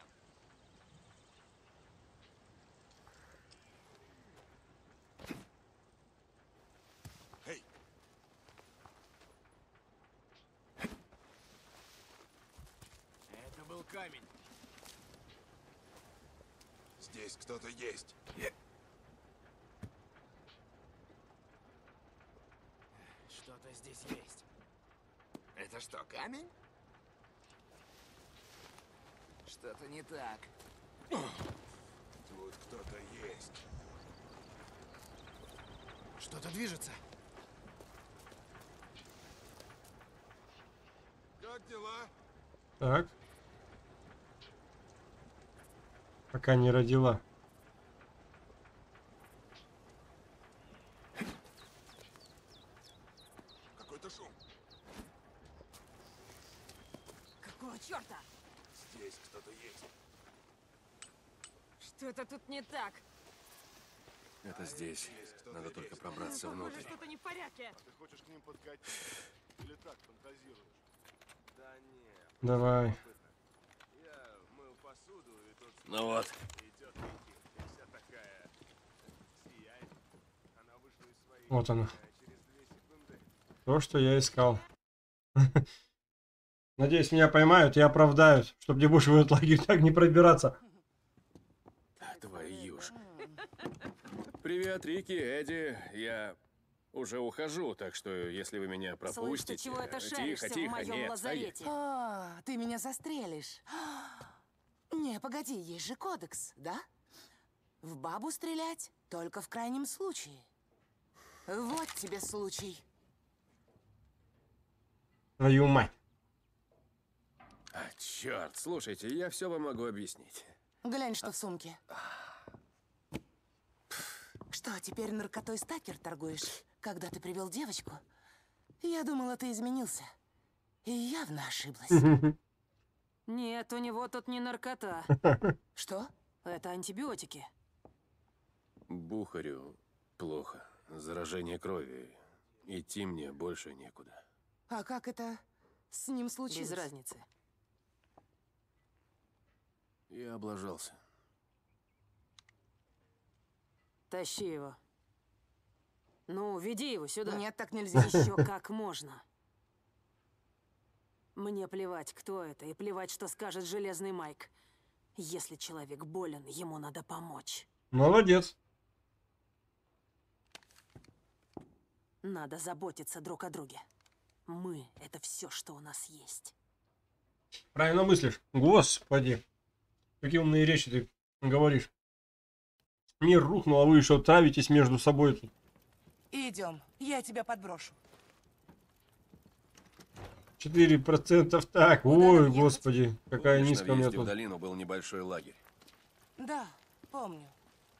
Эй! Это был камень. Здесь кто-то есть. Что-то здесь есть. Это что, камень? Что-то не так. Тут кто-то есть. Что-то движется. Как дела? Так. Пока не родила. Какой-то шум. Какого черта? Здесь кто-то есть. Что-то тут не так. Это здесь. Надо только пробраться Похоже, внутрь. что-то не в порядке. Ты хочешь к ним подкатить? Или так фантазируешь? Давай. Ну вот. Вот оно. То, что я искал. Надеюсь, меня поймают и оправдают, чтобы не больше в этот лагерь так не пробираться. Твою ж. Привет, Рики, Эдди. Я уже ухожу, так что если вы меня Слышь, ты пропустите... чего это Тихо, шаришься в тихо, моем нет, лазарете? О, ты меня застрелишь. Не, погоди, есть же кодекс, да? В бабу стрелять только в крайнем случае. Вот тебе случай. Твою мать. А, черт, слушайте, я все вам могу объяснить. Глянь, что в сумке. Что, теперь наркотой стакер торгуешь, когда ты привел девочку? Я думала, ты изменился. И явно ошиблась. Нет, у него тут не наркота. Что? Это антибиотики. Бухарю плохо. Заражение крови. Идти мне больше некуда. А как это с ним случилось? Без разницы. Я облажался. Тащи его. Ну, веди его сюда. Нет, так нельзя. Еще как можно. Мне плевать, кто это, и плевать, что скажет Железный Майк. Если человек болен, ему надо помочь. Молодец. Надо заботиться друг о друге. Мы — это все, что у нас есть. Правильно мыслишь. Господи. Какие умные речи ты говоришь. Мир рухнул, а вы еще травитесь между собой тут. Идем, я тебя подброшу. 4% так. Ой, господи. Какая Помнишь, низкая на у меня въезде в тут. долину был небольшой лагерь. Да, помню.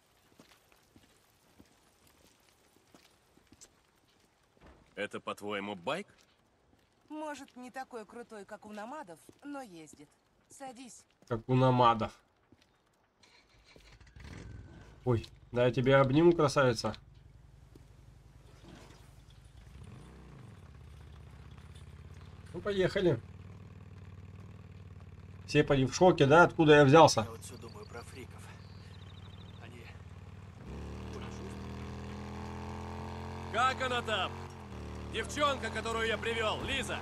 Это, по-твоему, байк? Может, не такой крутой, как у намадов, но ездит. Садись. Как у намадов. Ой, да я тебя обниму, красавица. Ну, поехали. Все поди в шоке, да? Откуда я взялся? Я вот все думаю про фриков. Они... Как она там? Девчонка, которую я привел, Лиза.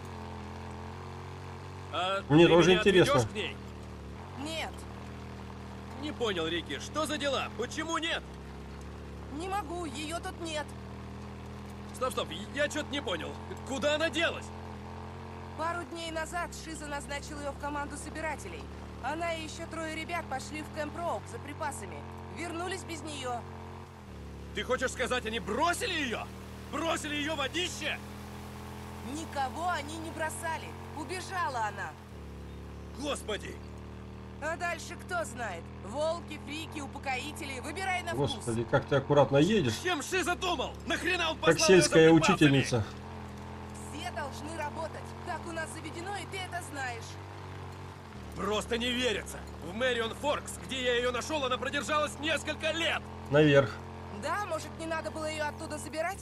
А Мне ты тоже меня интересно. отведешь к ней? Нет, Не понял, Рики, что за дела? Почему нет? не могу, ее тут нет. Стоп, я что-то не понял. Куда она делась? Пару дней назад Шиза назначил ее в команду собирателей. Она и еще 3 ребят пошли в Кэмп Роук за припасами. Вернулись без нее. Ты хочешь сказать, они бросили ее? Бросили ее в водище? Никого они не бросали. Убежала она. Господи! А дальше кто знает? Волки, фрики, упокоители. Выбирай на вкус. Господи, как ты аккуратно едешь. Чем Шиза думал? Нахрена он Как послал её за сельская припасами? учительница. Все должны работать. Так у нас заведено, и ты это знаешь. Просто не верится. В Мэрион Форкс, где я ее нашел, она продержалась несколько лет. Наверх. Да, может, не надо было ее оттуда забирать?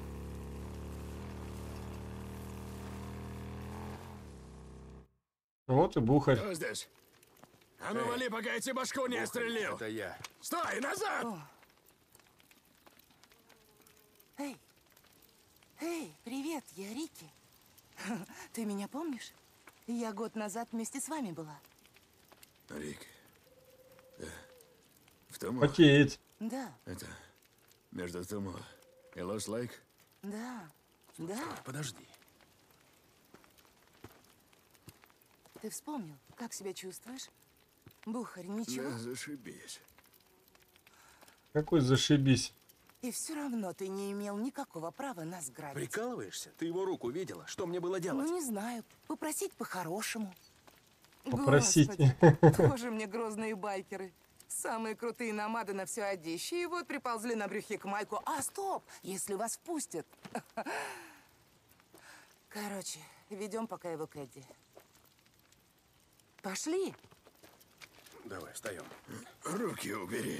Вот и бухарь. Кто здесь? А ну вали, пока я тебе башку не отстрелил. Это я. Стой, назад! О. Эй! Эй, привет, я Рики. Ты меня помнишь? Я год назад вместе с вами была. Рик. В Тумо? Потеет. Да, Это между Тумо и Лос-Лейк? да, да. Подожди. Ты вспомнил, как себя чувствуешь? Бухарь, ничего? Да, зашибись. Какой зашибись. И все равно ты не имел никакого права нас грабить. Прикалываешься? Ты его руку видела? Что мне было делать? Ну, не знаю. Попросить по-хорошему. Попросить. Господи, тоже мне грозные байкеры. Самые крутые намады на все одище. И вот приползли на брюхе к Майку. А, стоп! Если вас впустят. Короче, ведем пока его к Эдди. Пошли. Давай, встаем. Руки убери.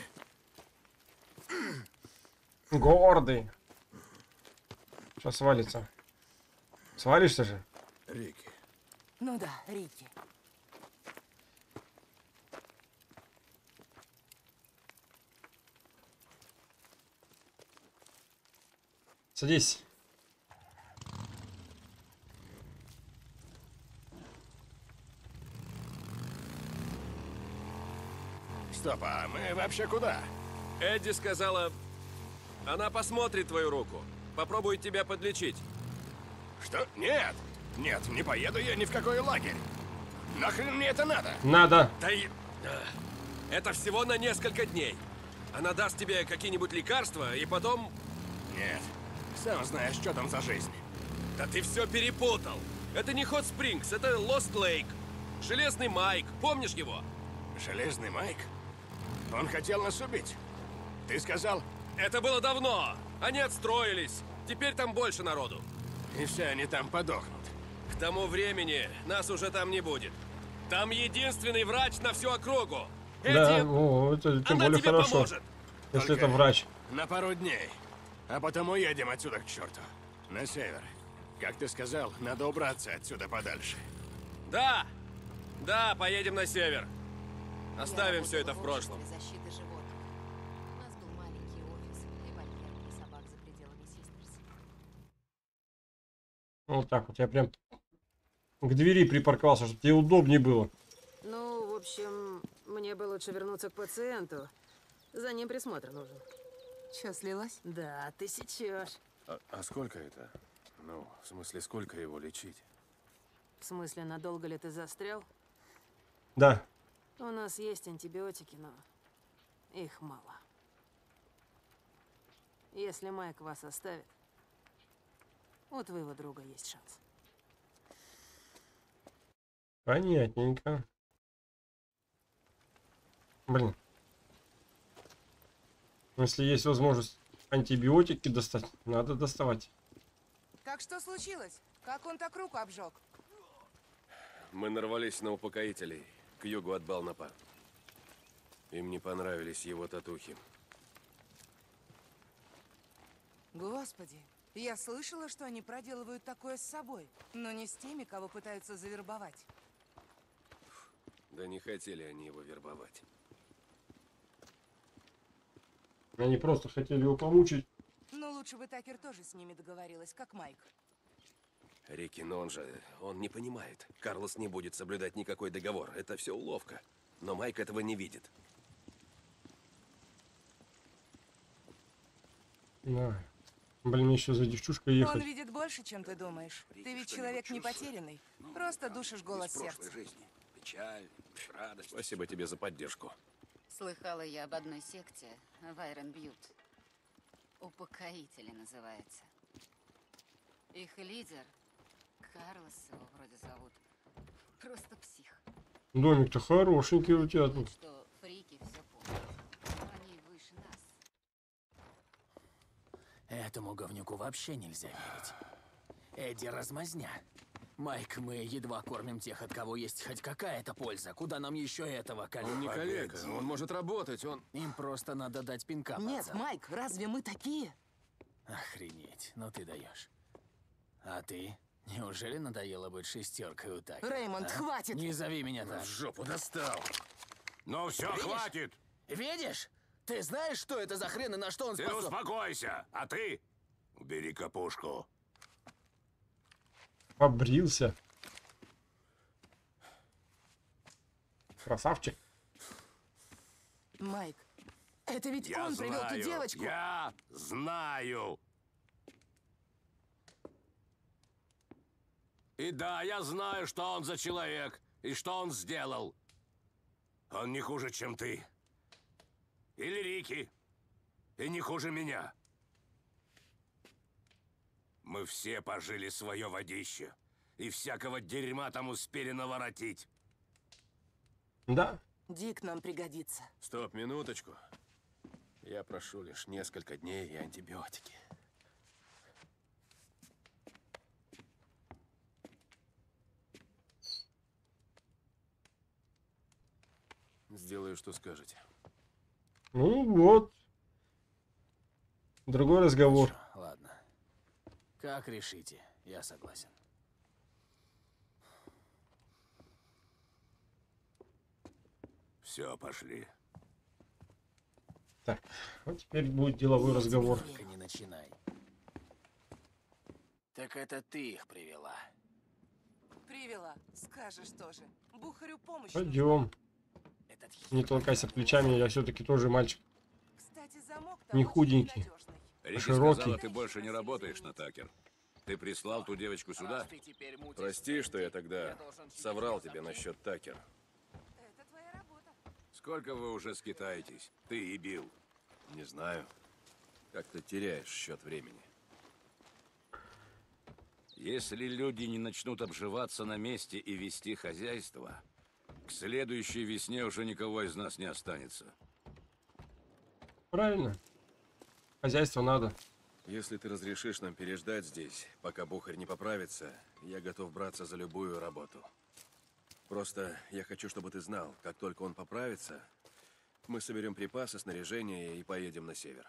Гордый. Сейчас свалится. Свалишься же? Рики, Ну да, Рики. Садись. Стоп, а мы вообще куда? Эдди сказала, она посмотрит твою руку. Попробует тебя подлечить. Что? Нет! Нет, не поеду я ни в какой лагерь. Нахрен мне это надо? Надо. Это всего на несколько дней. Она даст тебе какие-нибудь лекарства, и потом... Нет. Сам знаешь, что там за жизнь. Да ты все перепутал. Это не Хот Спрингс, это Лост Лейк. Железный Майк, помнишь его? Железный Майк? Он хотел нас убить. Ты сказал... Это было давно. Они отстроились. Теперь там больше народу. И все они там подохнут. К тому времени нас уже там не будет. Там единственный врач на всю округу. Да, о, это тем она более тебе хорошо. поможет. Если Только это врач. На пару дней. А потом уедем отсюда к черту. На север. Как ты сказал, надо убраться отсюда подальше. Да, да, поедем на север. Оставим все это в прошлом. Защиты животных. У нас был маленький офис и вольер для собак за пределами Систерс. Вот так вот. Я прям к двери припарковался, чтобы тебе удобнее было. Ну, в общем, мне бы лучше вернуться к пациенту. За ним присмотр нужен. Чё, слилась? Да, ты сечешь. А сколько это? Ну, в смысле, сколько его лечить? В смысле, надолго ли ты застрял? Да. У нас есть антибиотики, но их мало. Если Майк вас оставит, у твоего друга есть шанс. Понятненько. Блин. Если есть возможность антибиотики достать, надо доставать. Так что случилось? Как он так руку обжег? Мы нарвались на упокоителей к югу от Белнапа. Им не понравились его татухи. Господи, я слышала, что они проделывают такое с собой, но не с теми, кого пытаются завербовать. Да не хотели они его вербовать. Они просто хотели его помучить. Но лучше бы Такер тоже с ними договорилась, как Майк. Рики, но он не понимает. Карлос не будет соблюдать никакой договор. Это все уловка. Но Майк этого не видит. Да. Блин, еще за девчушкой Он ехать. видит больше, чем ты думаешь. Ты ведь человек не потерянный. Просто душишь голос сердца. Печаль, радость. Спасибо тебе за поддержку. Слыхала я об одной секте в Айрон Бьют. Упокоители называется. Их лидер, Карлос его вроде зовут, просто псих. Домик-то хорошенький у тебя тут. Что фрики все помнят. Они выше нас. Этому говнюку вообще нельзя верить. Эдди размазня. Майк, мы едва кормим тех, от кого есть хоть какая-то польза. Куда нам еще этого коллега? Он не коллега, он может работать, он... Им просто надо дать пинка. Нет, пацан. Майк, разве мы такие? Охренеть, ну ты даешь. А ты? Неужели надоело быть шестеркой у Такера? Реймонд, хватит! Не зови меня так. В жопу достал. Ну все, Видишь? хватит! Видишь? Ты знаешь, что это за хрен и на что он Ты способен? успокойся, а ты убери капушку. Побрился. Красавчик. Майк, это ведь Я он привел ту знаю, девочку. я знаю. И да, я знаю, что он за человек и что он сделал. Он не хуже, чем ты. Или Рики. И не хуже меня. Мы все пожили свое водище. И всякого дерьма там успели наворотить. Да. Дик нам пригодится. Стоп, минуточку. Я прошу лишь несколько дней и антибиотики. Сделаю, что скажете. Ну вот. Другой разговор. Хорошо, ладно. Как решите, я согласен. Все, пошли. Так, вот теперь будет деловой разговор. Только не начинай. Так это ты их привела. Привела. Скажешь тоже. Бухарю помощь. Пойдем. Не толкайся плечами, я все-таки тоже мальчик. Кстати, замок Не худенький, Рики широкий. сказала, ты больше не работаешь на Такер. Ты прислал ту девочку сюда? Прости, что я тогда соврал тебе насчет Такер. Сколько вы уже скитаетесь? Ты и Билл. Не знаю. Как-то теряешь счет времени. Если люди не начнут обживаться на месте и вести хозяйство, к следующей весне уже никого из нас не останется. Правильно. Хозяйство надо. Если ты разрешишь нам переждать здесь, пока Бухарь не поправится, я готов браться за любую работу. Просто я хочу, чтобы ты знал, как только он поправится, мы соберем припасы, снаряжение и поедем на север.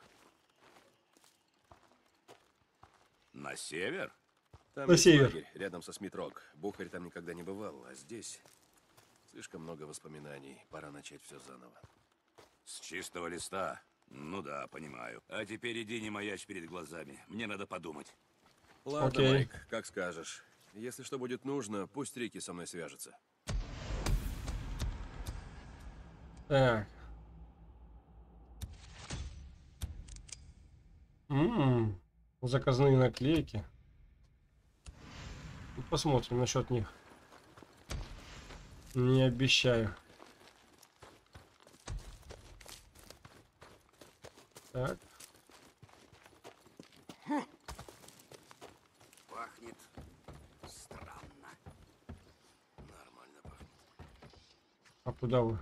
На север? Там На есть север. лагерь, рядом со Смит-Рок. Бухарь там никогда не бывал, а здесь слишком много воспоминаний. Пора начать все заново. С чистого листа? Ну да, понимаю. А теперь иди не маячь перед глазами. Мне надо подумать. Ладно, Окей. Майк, как скажешь. Если что будет нужно, пусть Рики со мной свяжется. Так. Заказные наклейки. Ну, посмотрим насчет них. Не обещаю. Так. Пахнет странно. Нормально пахнет. А куда вы?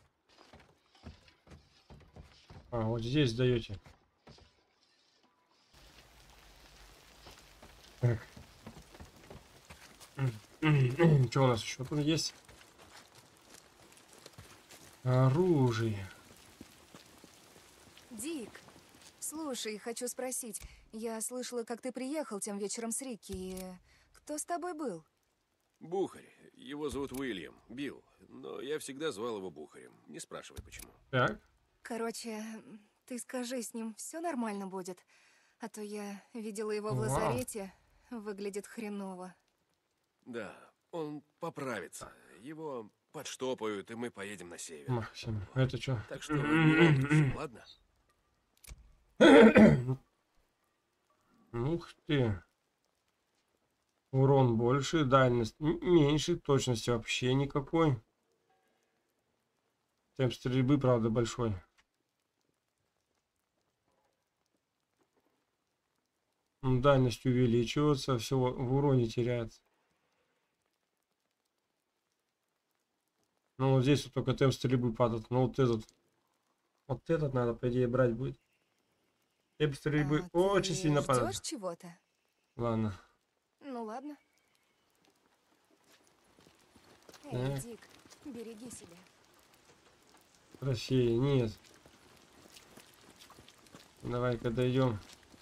А, вот здесь даете. Так. Что у нас еще тут есть? Оружие. Дик, слушай, хочу спросить. Я слышала, как ты приехал тем вечером с Рикки. И кто с тобой был? Бухарь. Его зовут Уильям. Билл. Но я всегда звал его Бухарем. Не спрашивай, почему. Так. Короче, ты скажи, с ним все нормально будет? А то я видела его в Вау. лазарете. Выглядит хреново. Да, он поправится. Его подштопают, и мы поедем на север. Максим, это что? Так что не волнуйся, ладно? Ух ты. Урон больше, дальность меньше, точности вообще никакой. Темп стрельбы, правда, большой. Дальность увеличивается, всего в уроне теряется. Ну вот здесь вот только темп стрельбы падает. Ну вот этот надо, по идее, брать будет. Темп стрельбы очень сильно падает. Ждешь чего-то? Ладно. Ну ладно. Эй, Так. Дик, береги себя. Россия, нет. Давай-ка дойдем.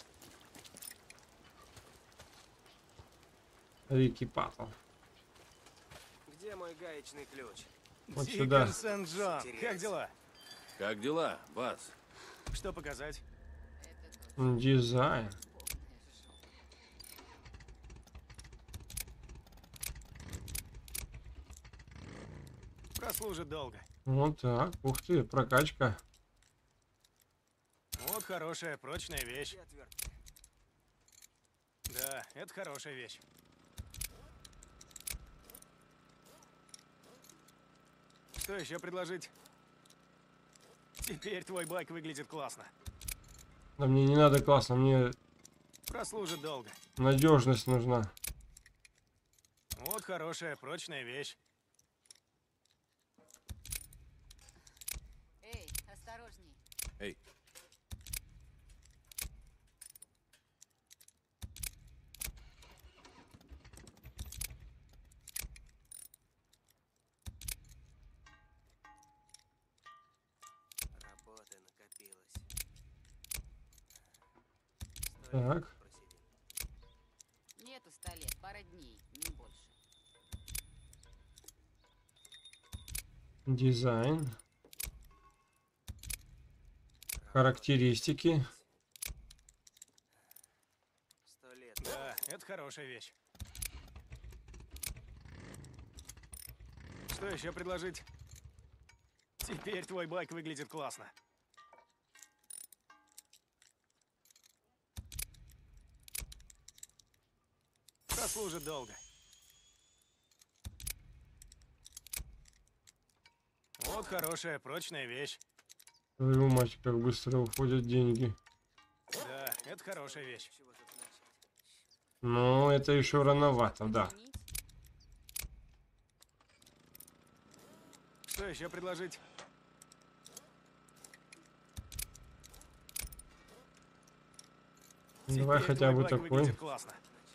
Рики Паттл. Где мой гаечный ключ? Вот сюда. Сен-Джон, как дела? Как дела, Бац? Что показать? Дизайн. Прослужит долго. Вот так. Ух ты, прокачка. Вот хорошая, прочная вещь. Да, это хорошая вещь. Что еще предложить? Теперь твой байк выглядит классно. Да мне не надо классно, мне Прослужит долго. надежность нужна. Вот хорошая, прочная вещь. Эй, осторожней. Эй. Работа накопилась. Так. Нету 100 лет, пара дней, не больше. Дизайн. Характеристики. Да, это хорошая вещь. Что еще предложить? Теперь твой байк выглядит классно. Прослужит долго. Вот хорошая, прочная вещь. Твою мать, как быстро уходят деньги. Да, это хорошая вещь. Но это еще рановато, да. Что еще предложить? Давай хотя бы байк такой. выглядит классно.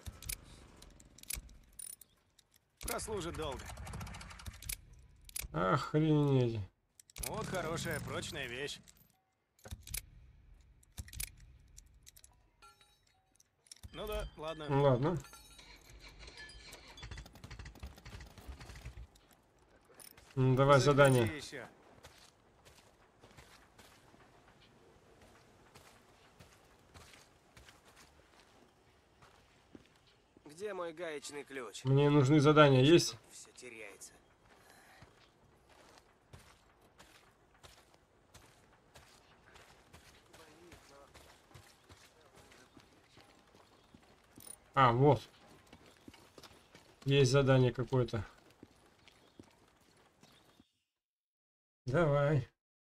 Прослужит долго. Охренеть. Вот хорошая, прочная вещь. Ну да, ладно. Ну ладно. Ну, давай задание. Еще. Где мой гаечный ключ? Мне нужны задания, есть? Все теряется. А, вот. Есть задание какое-то. Давай.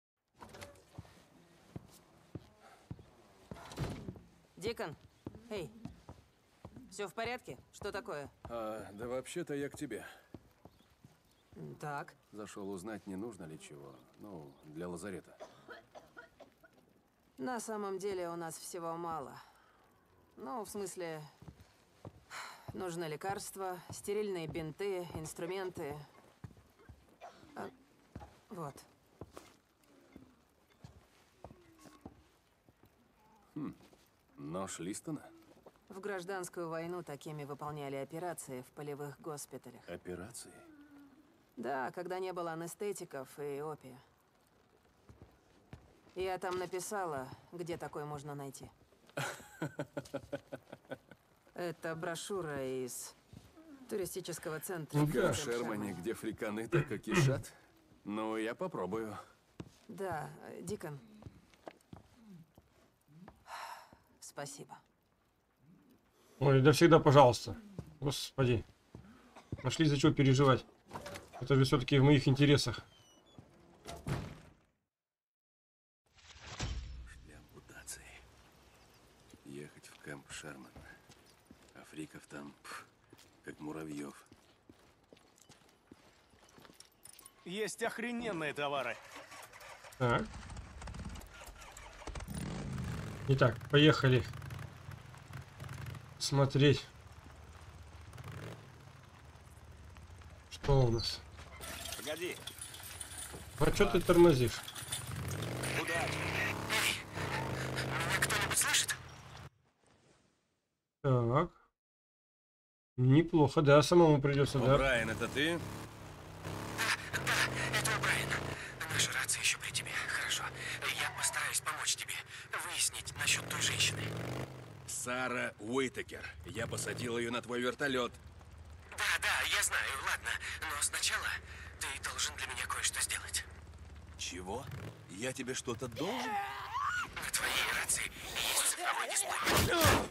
Дикон, эй, все в порядке? Что такое? Да вообще-то я к тебе. Так. Зашел узнать, не нужно ли чего. Ну, для лазарета. На самом деле у нас всего мало. Ну, в смысле, нужны лекарства, стерильные бинты, инструменты. Вот. Нож Листона? В гражданскую войну такими выполняли операции в полевых госпиталях. Операции? Да, когда не было анестетиков и опия. Я там написала, где такой можно найти. Это брошюра из туристического центра. В Шермане, где фриканы так и кишат? Ну, я попробую. Да, Дикон. Спасибо. Ой, да всегда пожалуйста. Господи. Нашли за что переживать. Это же все-таки в моих интересах. Для ампутации. Ехать в кэмп Шерман. А фриков там, как муравьев. Есть охрененные товары. Так. Итак, поехали смотреть, что у нас. Погоди. А что ты тормозишь? Кто-нибудь слышит? Так. Неплохо, да, самому придется, да. Брайан, это ты? Это Брайан. Наша рация еще при тебе. Хорошо. Я постараюсь помочь тебе выяснить насчет той женщины. Сара Уитакер. Я посадил ее на твой вертолет. Да, я знаю. Ладно. Но сначала ты должен для меня кое-что сделать. Чего? Я тебе что-то должен? На твоей рации есть цифровой дисплей.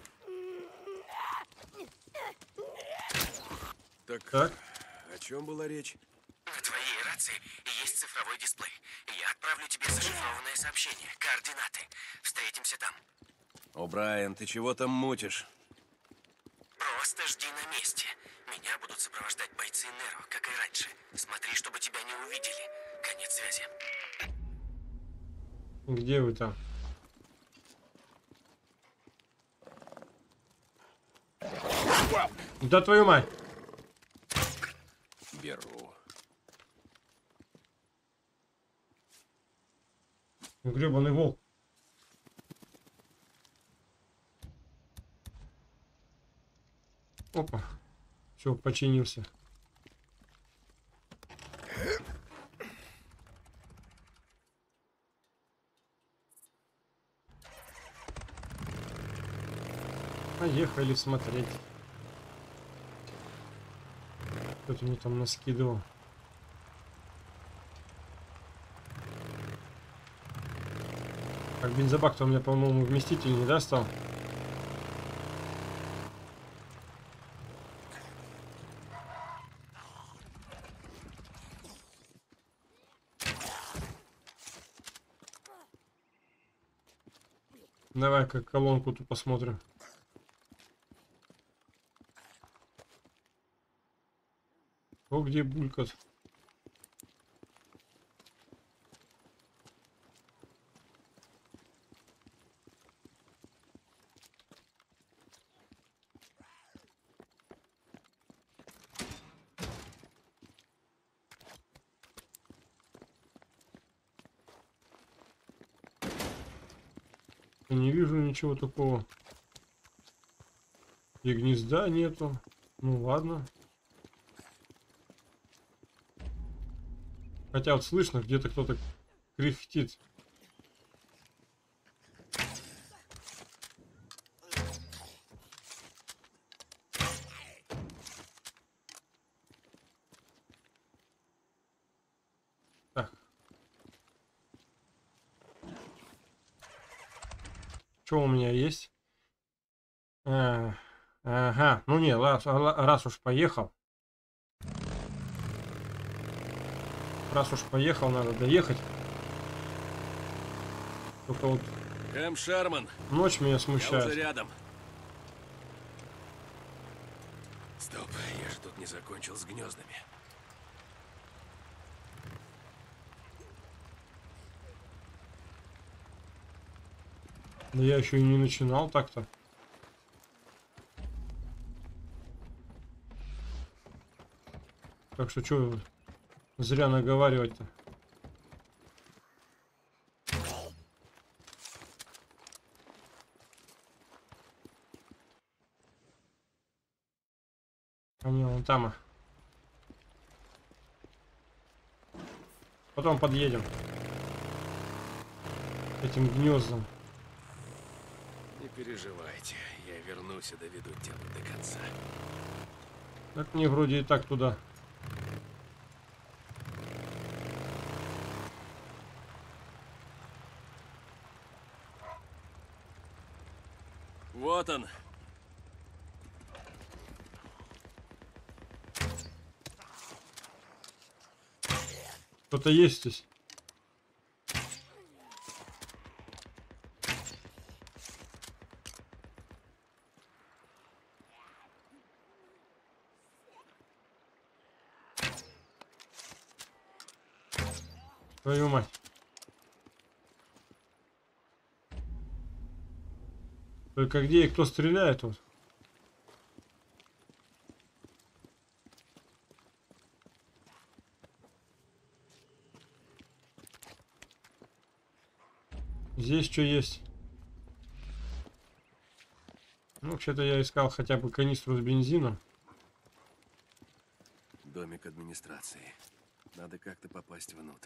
Так, о чем была речь? На твоей рации есть цифровой дисплей. Я отправлю тебе зашифрованное сообщение, координаты. Встретимся там. О, Брайан, ты чего там мутишь? Просто жди на месте. Меня будут сопровождать бойцы Неро, как и раньше. Смотри, чтобы тебя не увидели. Конец связи. Где вы там? Да твою мать! Беру. Гребаный волк. Опа. Все, починился. Поехали смотреть. Кто-то мне там наскидывал. Так, бензобак-то у меня, по-моему, вместительный, да, стал? Давай-ка колонку-то посмотрим. О, где булькат? Не вижу ничего такого. И гнезда нету. Ну ладно. Хотя вот слышно, где-то кто-то кряхтит. Так. Что у меня есть? Ага. Ну не, раз уж поехал. Раз уж поехал, надо доехать. Только вот... Кэм Шерман. Ночь меня смущает. Я уже рядом. Стоп, я же тут не закончил с гнездами. Да я еще и не начинал так-то. Так что что зря наговаривать-то. А не, вон там. Потом подъедем к этим гнездам. Не переживайте, я вернусь и доведу дело до конца. Так мне вроде и так туда. Вот он. Кто-то есть здесь. Твою мать. Только где и кто стреляет вот? Здесь что есть? Ну, вообще-то я искал хотя бы канистру с бензином. Домик администрации. Надо как-то попасть внутрь.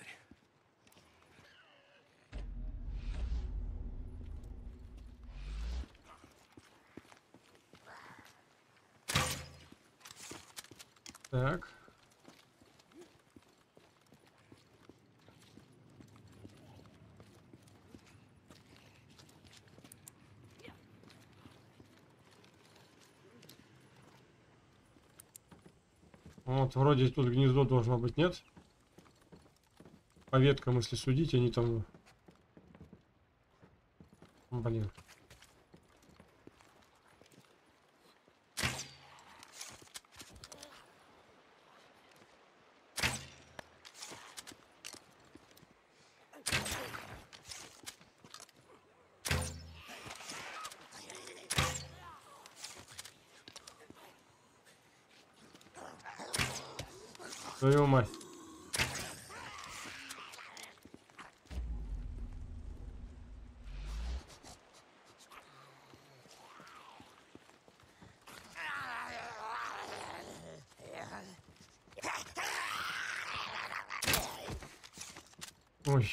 Так. Вот, вроде тут гнездо должно быть, нет? По веткам, если судить, они там... Блин. Твою мать. Ой.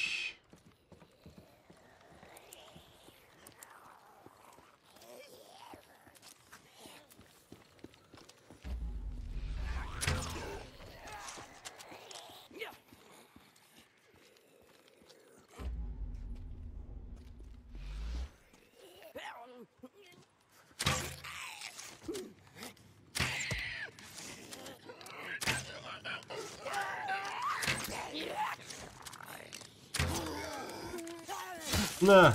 На!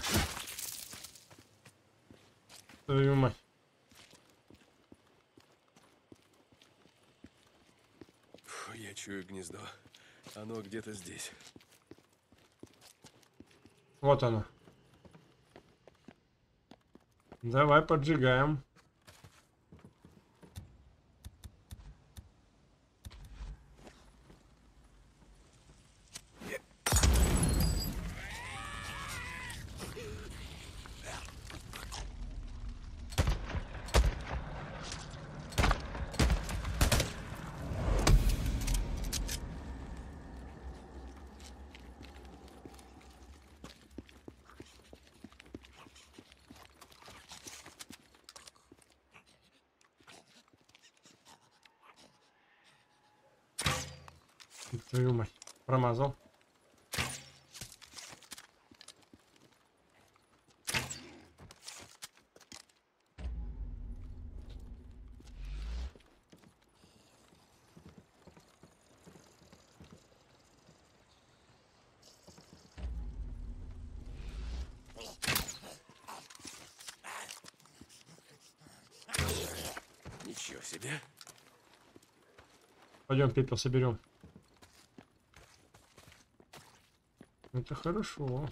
Твою мать. Фу, я чую гнездо. Оно где-то здесь. Вот оно. Давай поджигаем. Твою мать. Промазал. Ничего себе. Пойдем пепел соберем. Это хорошо.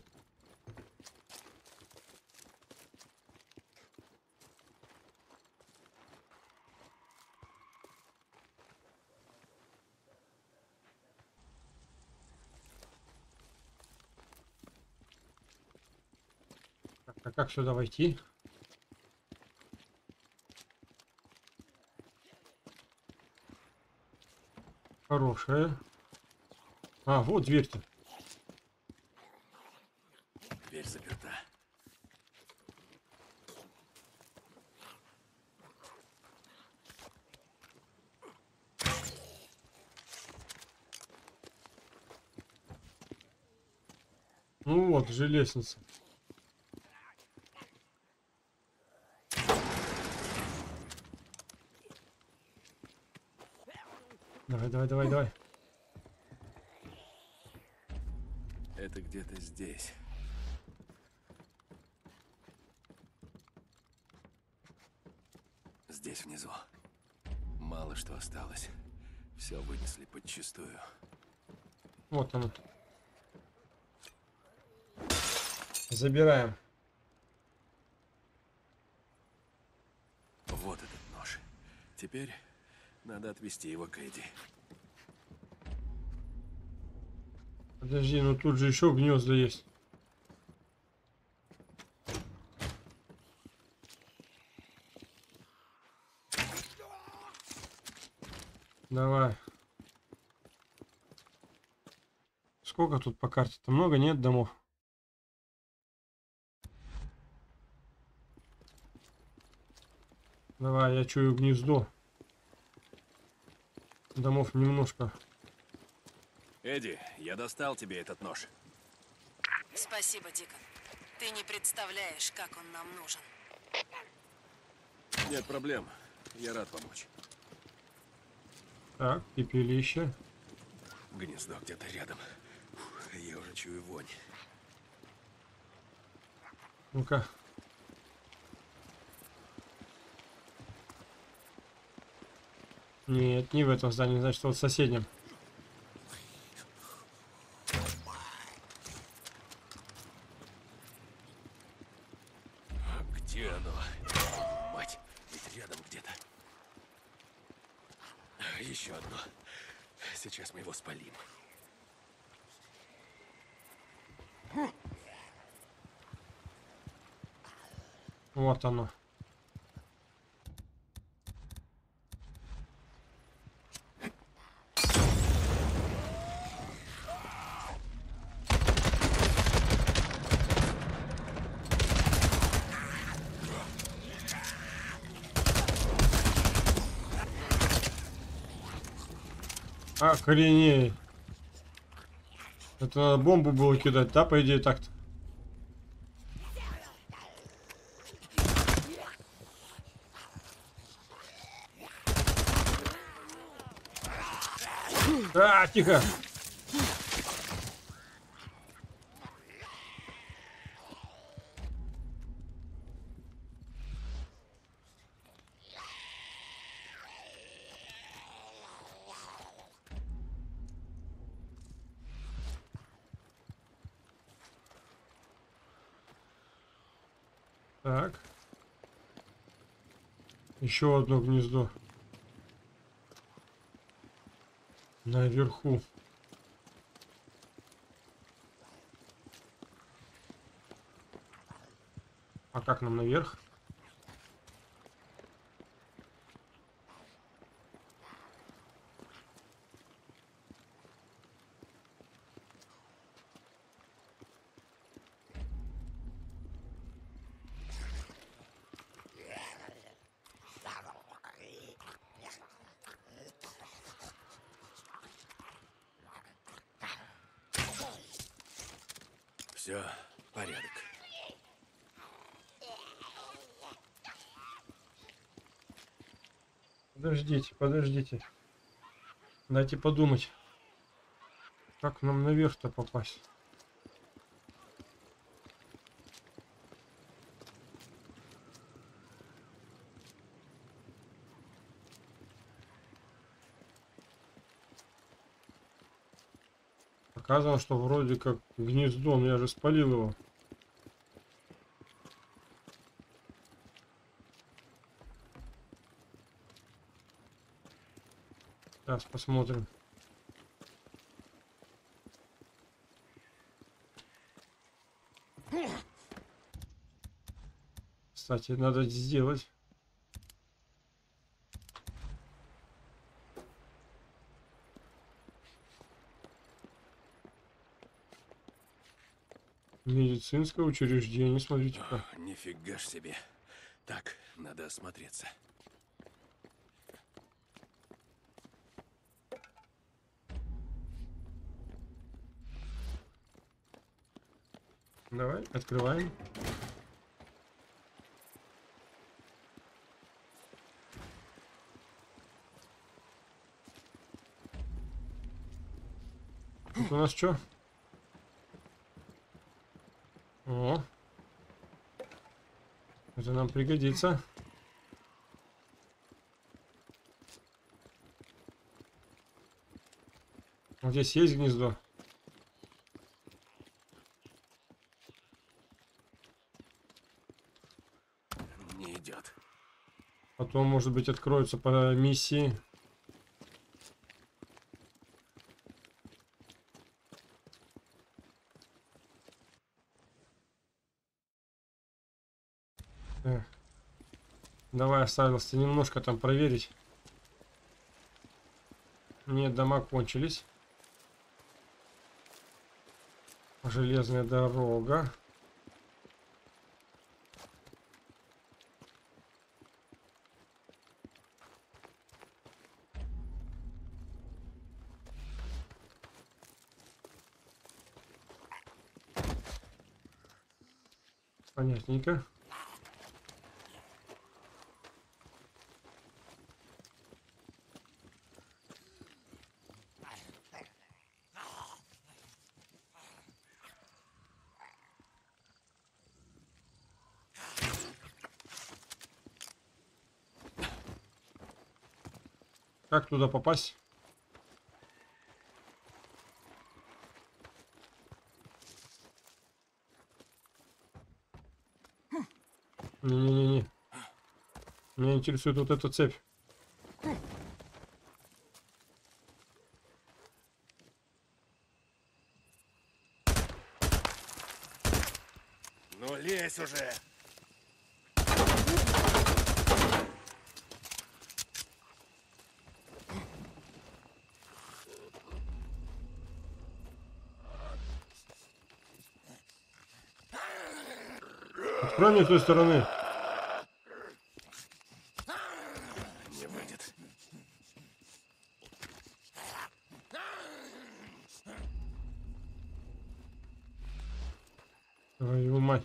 Так, а как сюда войти? Хорошая. А, вот дверь-то. Дверь заперта. Ну вот же лестница. Давай, давай, давай, давай. Это где-то здесь. Здесь внизу. Мало что осталось. Все вынесли подчистую. Вот оно. Забираем. Вот этот нож. Теперь надо отвезти его к Эдди. Подожди, ну тут же еще гнезда есть. Давай. Сколько тут по карте-то? Много, нет домов? Давай, я чую гнездо. Домов немножко. Эдди, я достал тебе этот нож. Спасибо, Дикон. Ты не представляешь, как он нам нужен. Нет проблем. Я рад помочь. Так, пепелище. Гнездо где-то рядом. Фух, я уже чую вонь. Ну-ка. Нет, не в этом здании, значит, вот в соседнем. Где оно? Мать, ведь рядом где-то. Еще одно. Сейчас мы его спалим. Вот оно. Охренеть. Это надо бомбу было кидать, да, по идее так-то? А, тихо. Так. Еще одно гнездо. Наверху. А как нам наверх? Все, порядок. Подождите, подождите. Дайте подумать. Как нам наверх-то попасть? Показано, что вроде как гнездо, но я же спалил его. Сейчас посмотрим. Кстати, надо сделать. Медицинское учреждение, смотрите-ка. Нифига ж себе. Так, надо осмотреться. Давай, открываем. Тут у нас что? О, это нам пригодится. Вот здесь есть гнездо. Не идет. Потом, может быть, откроется по миссии. Так. Давай осталось немножко там проверить. Нет, дома кончились. Железная дорога. Понятненько. Как туда попасть? Не-не-не-не. Меня интересует вот эта цепь. Ну лезь уже! Открой мне с той стороны. Не выйдет. Твою мать.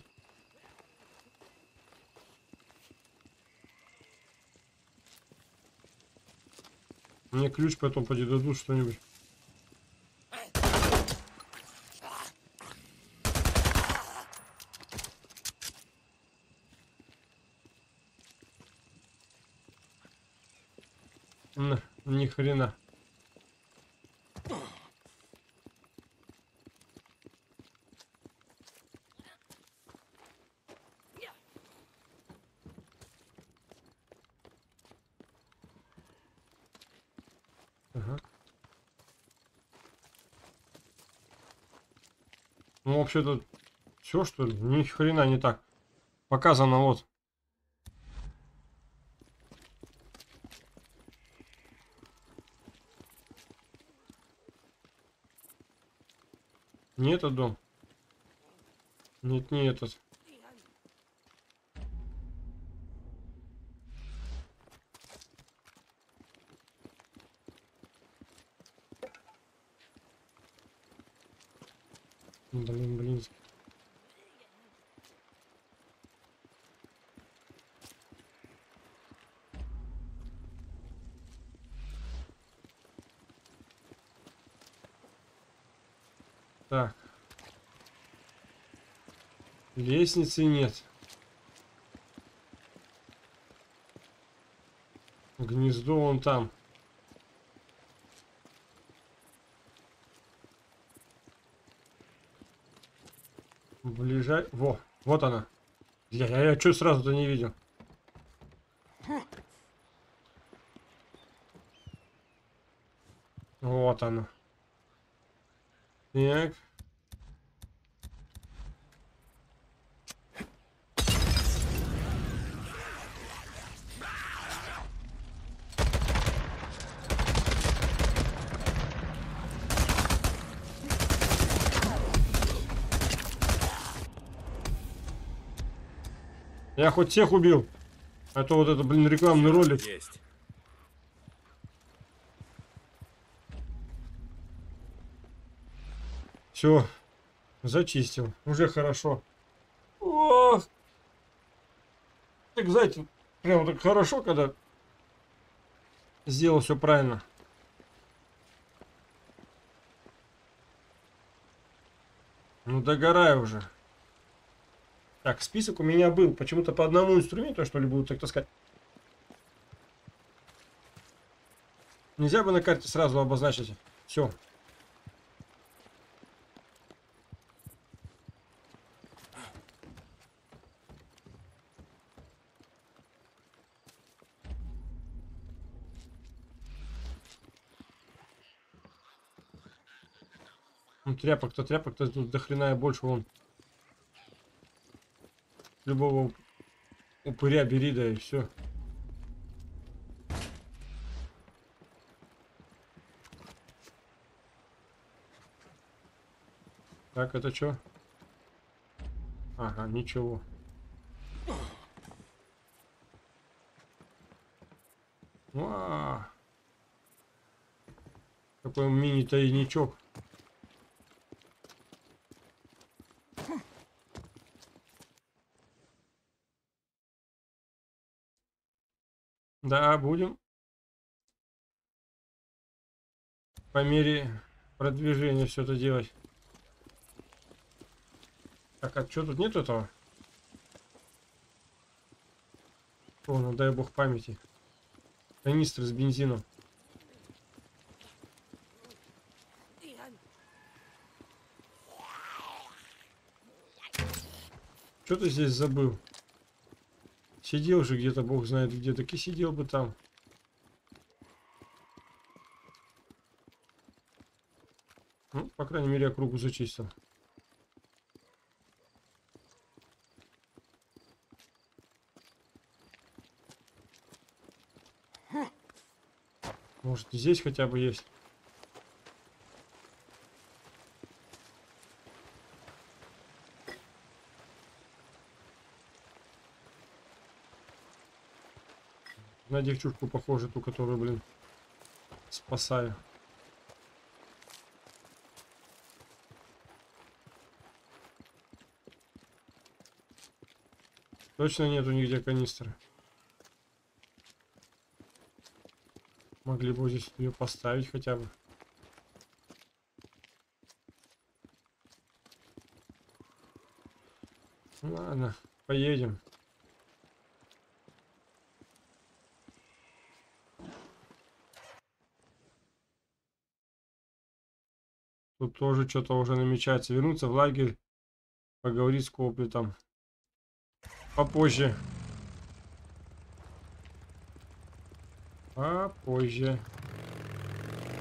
Мне ключ потом поди дадут что-нибудь. Ни хрена. Ага. Ну, вообще тут все, что ли? Ни хрена не так. Показано вот. Не этот дом. Нет, не этот. Блин. Так. Лестницы нет. Гнездо вон там. Во, вот она. Я что сразу-то не видел. Вот она. Так. Я хоть всех убил. А то вот это, блин, рекламный ролик. Есть. Все. Зачистил. Уже хорошо. Ох. Так, знаете, прям так хорошо, когда сделал все правильно. Ну, догорай уже. Так, список у меня был. Почему-то по одному инструменту, что ли, будут так таскать. Нельзя бы на карте сразу обозначить. Все. Ну, тряпок-то тут до хрена и больше вон. Любого упыря бери, да и все. Так, это что? Ага, ничего. Вау. Какой мини-тайничок. Да, будем. По мере продвижения все это делать. Так, а что тут нет этого? О, ну дай бог памяти. Канистры с бензином. Что ты здесь забыл? Сидел же где-то, бог знает где, так и сидел бы там. Ну, по крайней мере, округу зачистил. Может, здесь хотя бы есть. На девчушку похоже, ту, которую, блин, спасаю. Точно нету нигде канистры. Могли бы здесь ее поставить хотя бы. Ладно, поедем. Тут тоже что-то уже намечается. Вернуться в лагерь, поговорить с Копли там. Попозже. Попозже.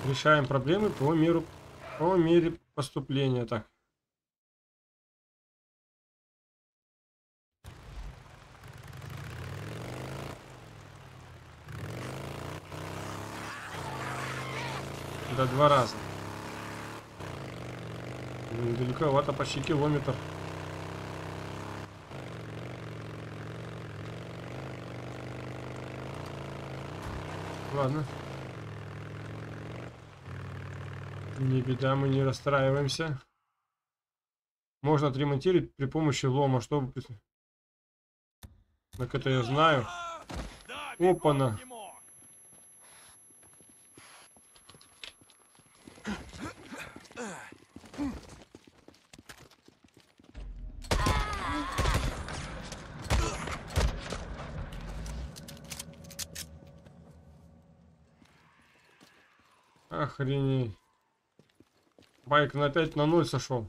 Решаем проблемы по мере поступления. Так. Да 2 раза. Далековато, почти километр. Ладно. Не беда, мы не расстраиваемся. Можно отремонтировать при помощи лома, чтобы... Так это я знаю. Опа-на. Охренеть. Байк опять на 0 сошел.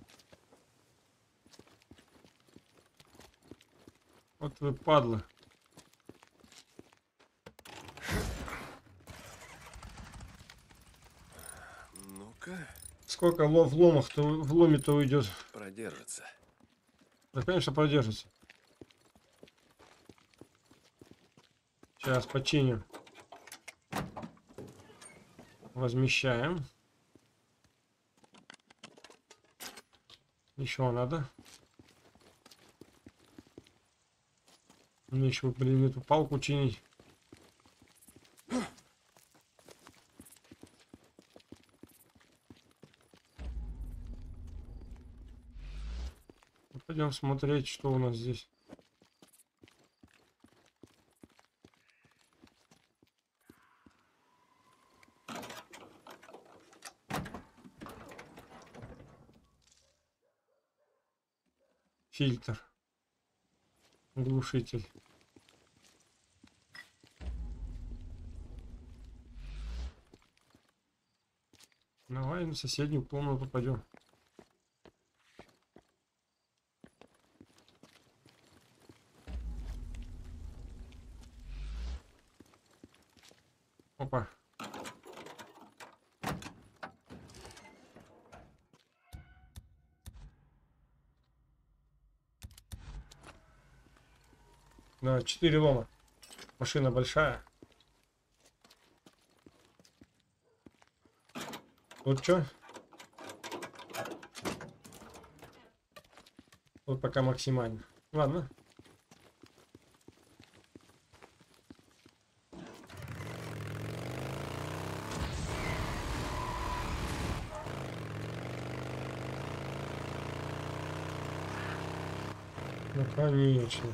Вот вы падла. Ну-ка. Сколько в ломе-то уйдет? Продержится. Да, конечно, продержится. Сейчас починим. Возмещаем. Еще надо. Мне еще, блин, эту палку чинить. Пойдем смотреть, что у нас здесь. Фильтр. Глушитель. Давай на соседнюю комнату пойдем. Опа. Да, 4 лома. Машина большая. Тут что? Тут пока максимально. Ладно. Ну конечно.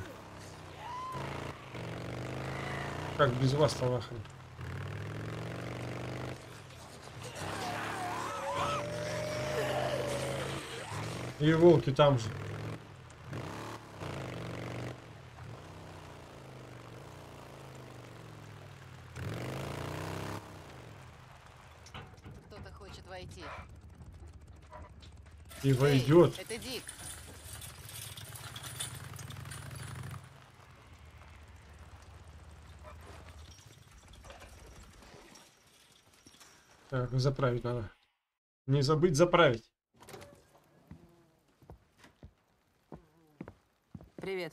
Как без вас-то нахрен? И волки там же. Кто-то хочет войти. И войдет. Эй, это Дик. Так, заправить надо. Не забыть заправить. Привет.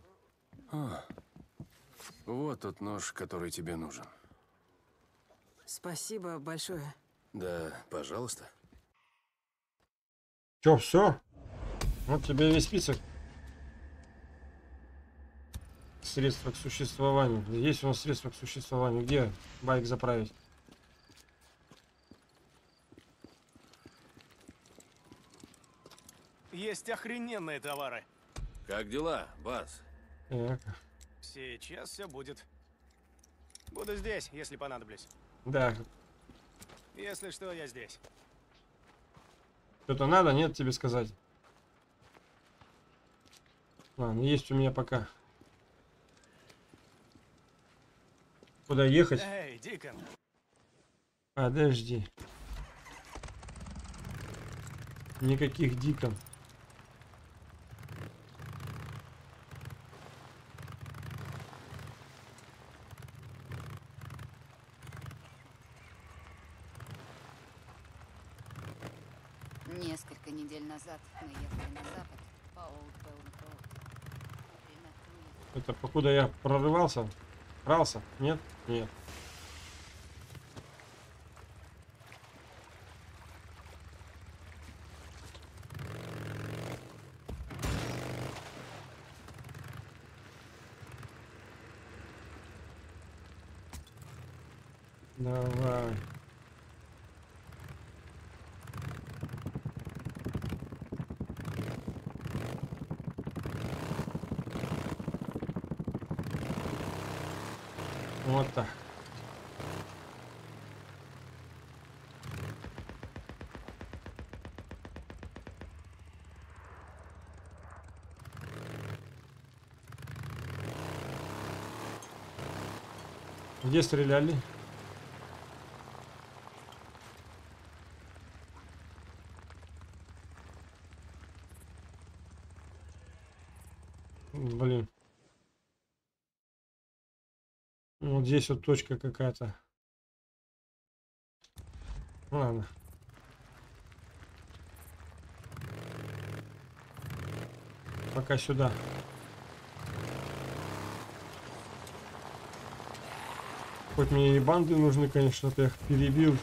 Вот тот нож, который тебе нужен. Спасибо большое. Да, пожалуйста. Чё, все? Вот тебе весь список средств к существованию. Есть у нас средства к существованию. Где байк заправить? Есть охрененные товары. Как дела, Баз? Так. Сейчас все будет. Буду здесь, если понадоблюсь. Да. Если что, я здесь. Что-то надо, нет тебе сказать? Ладно, есть у меня пока. Куда ехать? Эй, Дикон. Подожди. Никаких Дикон. недель назад мы ехали на запад по Old Bone Road. Время Круиз. Это покуда я прорывался? Крался? Нет? Нет. Давай. Вот так. Где стреляли? Блин. Вот здесь вот точка какая-то. Ладно. Пока сюда. Хоть мне и банды нужны, конечно, чтобы я их перебил.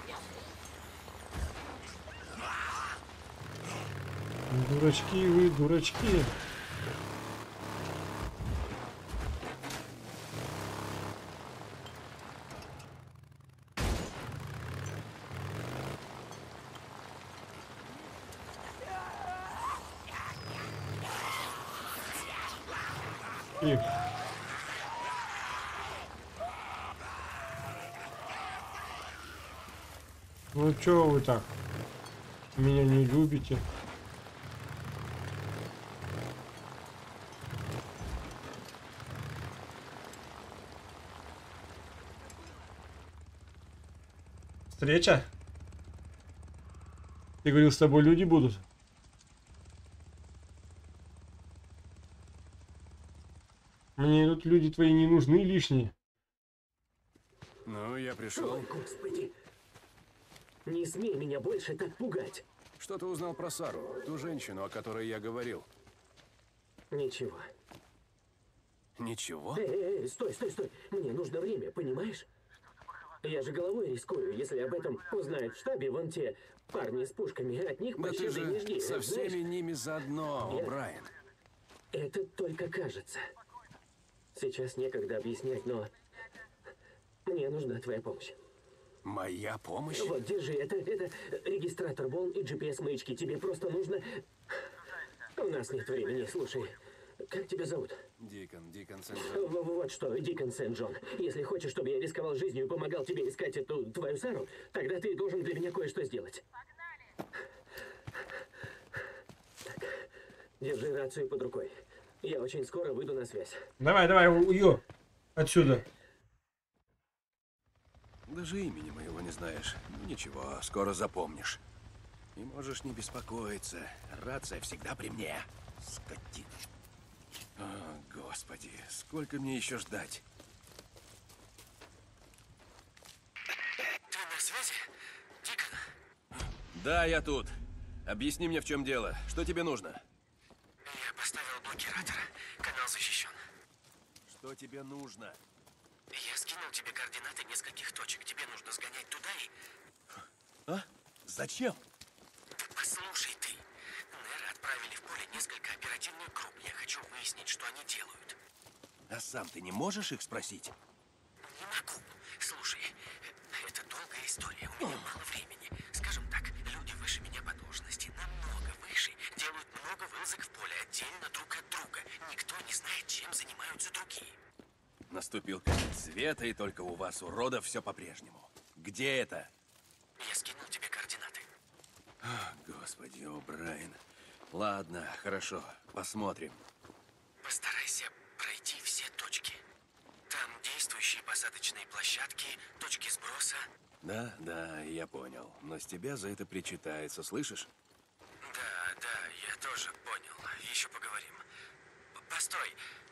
Дурачки вы, дурачки. Ну чё вы так? Меня не любите? Встреча? Ты говорил, с тобой люди будут? Мне тут люди твои не нужны лишние. Ну, я пришел. Ой, господи. Не смей меня больше так пугать. Что ты узнал про Сару, ту женщину, о которой я говорил? Ничего. Ничего? Эй, стой, стой, стой. Мне нужно время, понимаешь? Я же головой рискую, если об этом узнают в штабе вон те парни с пушками. От них Да ты пощады не жди. же со знаешь? всеми ними заодно, Нет. Брайан. Это только кажется. Сейчас некогда объяснять, но мне нужна твоя помощь. Моя помощь? Вот, держи, это регистратор волн и GPS-маячки. Тебе просто нужно... У нас нет времени, слушай. Как тебя зовут? Дикон Сент-Джон. Вот что, Дикон Сент-Джон. Если хочешь, чтобы я рисковал жизнью и помогал тебе искать эту твою Сару, тогда ты должен для меня кое-что сделать. Так, держи рацию под рукой. Я очень скоро выйду на связь. Давай, давай, уё. Отсюда. Даже имени моего не знаешь. Ну ничего, скоро запомнишь. И можешь не беспокоиться. Рация всегда при мне. Скотина. О, господи, сколько мне еще ждать? Ты на связи? Дикон? Да, я тут. Объясни мне, в чем дело. Что тебе нужно? Я поставил блокиратор. Канал защищен. Что тебе нужно? Я скинул тебе координаты нескольких точек. Тебе нужно сгонять туда и... А? Зачем? Послушай ты. Неры отправили в поле несколько оперативных групп. Я хочу выяснить, что они делают. А сам ты не можешь их спросить? Не могу. Слушай, это долгая история. У меня мало времени. Скажем так, люди выше меня по должности, намного выше, делают много вылазок в поле отдельно друг от друга. Никто не знает, чем занимаются другие. Наступил конец света, и только у вас, уродов, все по-прежнему. Где это? Я скинул тебе координаты. Господи, о, Брайан. Ладно, хорошо, посмотрим. Постарайся пройти все точки. Там действующие посадочные площадки, точки сброса. Да, я понял. Но с тебя за это причитается, слышишь? Да, я тоже понял. Еще поговорим. Постой.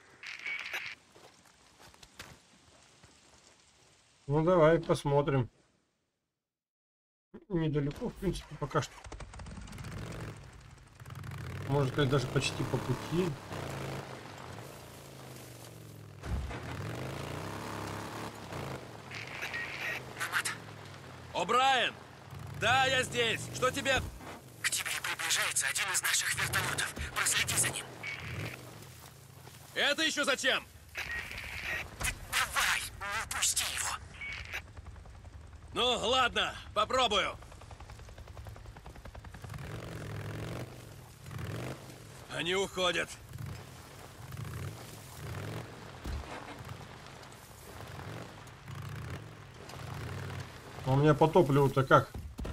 Ну давай посмотрим. Недалеко, в принципе, пока что. Можно сказать, даже почти по пути. О'Брайен! Да, я здесь. Что тебе? К тебе приближается один из наших вертолетов. Проследи за ним. Это еще зачем? Давай, не упусти его. Ну, ладно, попробую. Они уходят. А у меня по топливу-то как?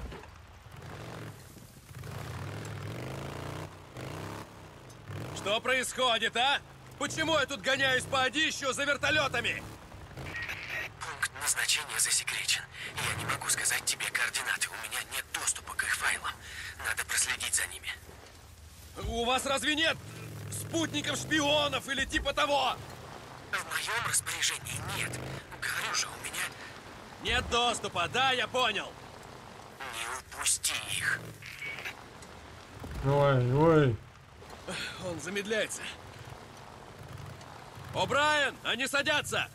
Что происходит, а? Почему я тут гоняюсь по одищу за вертолетами? Пункт назначения засекречен. Я не могу сказать тебе координаты. У меня нет доступа к их файлам. Надо проследить за ними. У вас разве нет спутников-шпионов или типа того? В моем распоряжении нет. Говорю же, у меня... Нет доступа, да, я понял. Не упусти их. Ой, ой. Он замедляется. О'Брайен, они садятся!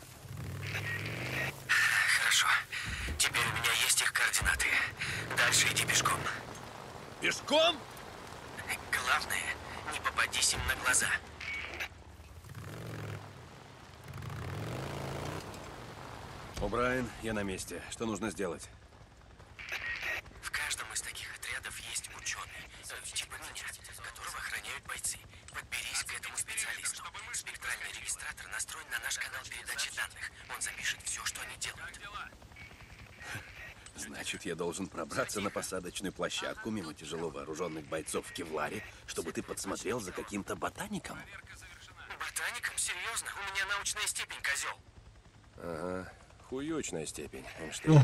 Хорошо. Теперь у меня есть их координаты. Дальше иди пешком. Пешком? Главное, не попадись им на глаза. О'Брайен, я на месте. Что нужно сделать? В каждом из таких отрядов есть ученый, типа меня, которого охраняют бойцы. Подберись к этому специалисту. Спектральный регистратор настроен на наш канал передачи данных. Он запишет все, что они делают. Значит, я должен пробраться на посадочную площадку мимо тяжело вооруженных бойцов в Кевларе, чтобы ты подсмотрел за каким-то ботаником? Ботаником? Серьезно? У меня научная степень, козел. Ага, хуёчная степень, Эйнштейн.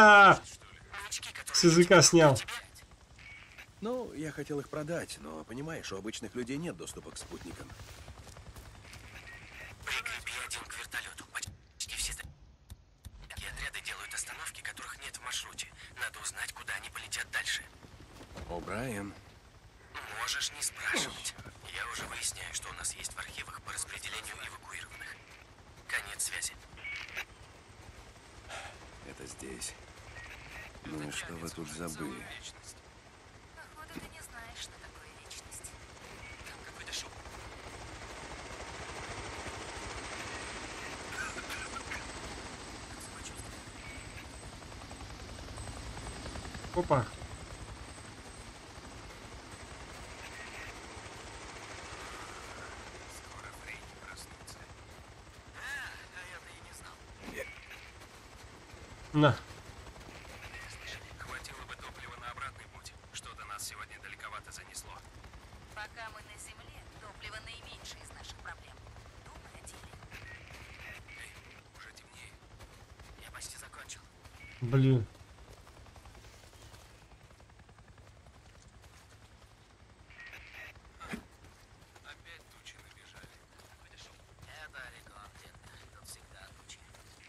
С языка снял. Ну, я хотел их продать, но, понимаешь, у обычных людей нет доступа к спутникам. Прикрепи один к вертолету. Почти все такие отряды делают остановки, которых нет в маршруте. Надо узнать, куда они полетят дальше. О'Брайен. Можешь не спрашивать. Я уже выясняю, что у нас есть в архивах по распределению эвакуированных. Конец связи. Это здесь. Ну и что вы тут забыли? Походу, ты не знаешь, что такое вечность. Там какой-то шум. Опа. Скоро Фрейди проснутся. А я-то и не знал. На. Хватило бы топлива на обратный путь. Что-то нас сегодня далековато занесло. Пока мы на Земле, топливо наименьшее из наших проблем. Думай о деле. Эй, уже темнеет. Я почти закончил. Блин. Опять тучи набежали. Это Орегон, детка. Тут всегда тучи.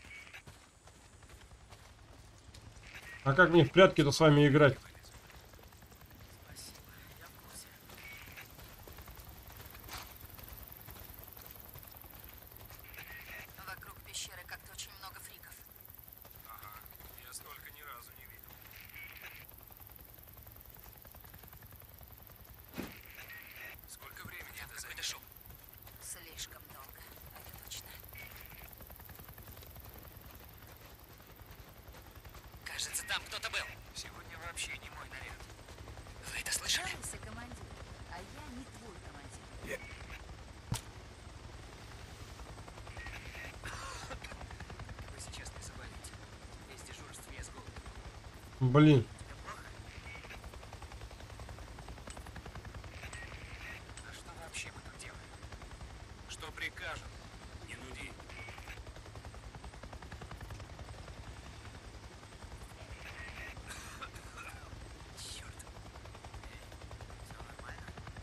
А как мне в прятки-то с вами играть? Спасибо, я в курсе. Вокруг пещеры как-то очень много фриков. Ага, я столько ни разу не видел. Сколько времени это займет? Шум. Слишком долго, это точно. Кажется, там кто-то был. Сегодня вообще не мой наряд. Вы это слышали? Жалуйся, командир, а я не твой командир. Вы сейчас не заболите. Без дежурств я с голоду. Блин. А что вообще мы тут делаем? Что прикажут? Не нуди. Черт. Все нормально?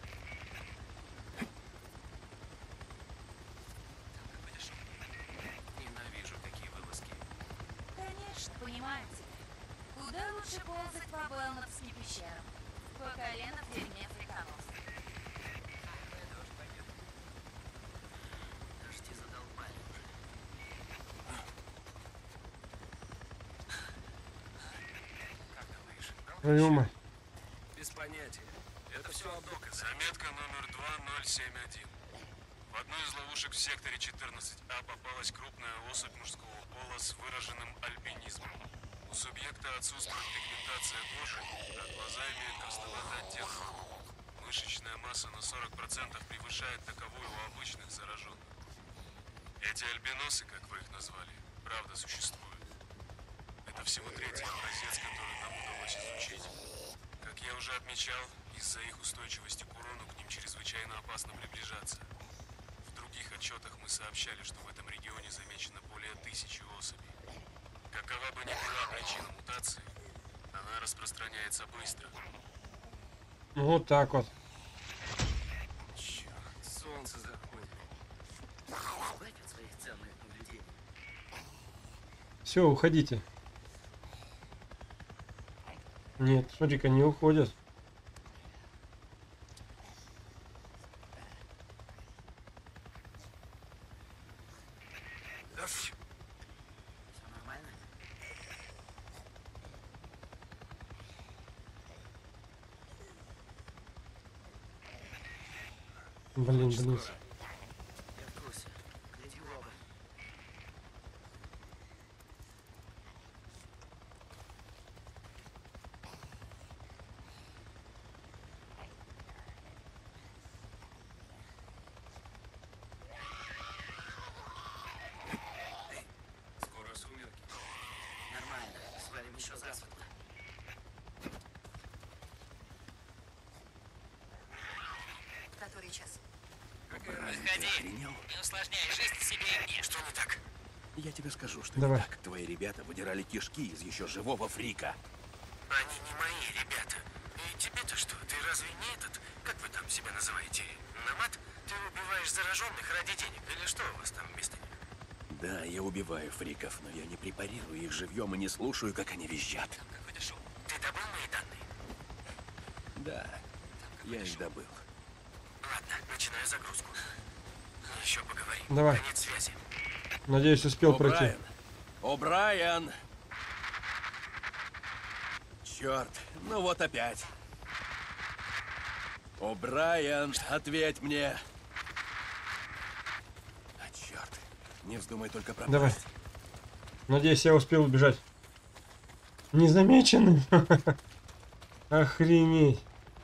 Там какой-то шум. Ненавижу такие вылазки. Конечно, понимаю тебя. Куда лучше ползать по Белнапским пещерам? По колено в дерьме африканцев. Твою мать. Без понятия. Это все обдок. Заметка номер 2071. В одной из ловушек в секторе 14А попалась крупная особь мужского пола с выраженным альбинизмом. У субъекта отсутствует пигментация кожи, а глаза имеют красноватый оттенок. Мышечная масса на 40% превышает таковую у обычных зараженных. Эти альбиносы, как вы их назвали, правда существуют. Это всего третий образец, который нам удалось изучить. Как я уже отмечал, из-за их устойчивости к урону к ним чрезвычайно опасно приближаться. В других отчетах мы сообщали, что в этом регионе замечено более 1000 особей. Какова бы ни была причина мутации, она распространяется быстро. Вот так вот. Черт, солнце заходит. Избавь от своих ценных наблюдений. Все, уходите. Нет, смотри-ка, не уходят. Все нормально? Блин. Я в курсе. Гляди в оба. Скоро сумерки. Нормально. Свалим еще засветло. Который час? Проходи. Не усложняй жизнь себе и мне. Что не так? Я тебе скажу, что Давай. не так. Твои ребята выдирали кишки из еще живого фрика. Они не мои ребята. И тебе-то что? Ты разве не этот, как вы там себя называете, намат? Ты убиваешь зараженных ради денег? Или что у вас там вместо них? Да, я убиваю фриков, но я не препарирую их живьем и не слушаю, как они визжат. Какой-то шоу. Ты добыл мои данные? Да, я их добыл. Ладно, начинаю загрузку. Еще поговорим. Давай. Конец связи. Надеюсь, успел пройти. О'Брайен! Черт, ну вот опять. О'Брайен, ответь мне. А черт, не вздумай только пропасть. Давай. Надеюсь, я успел убежать. Незамеченным. Охренеть.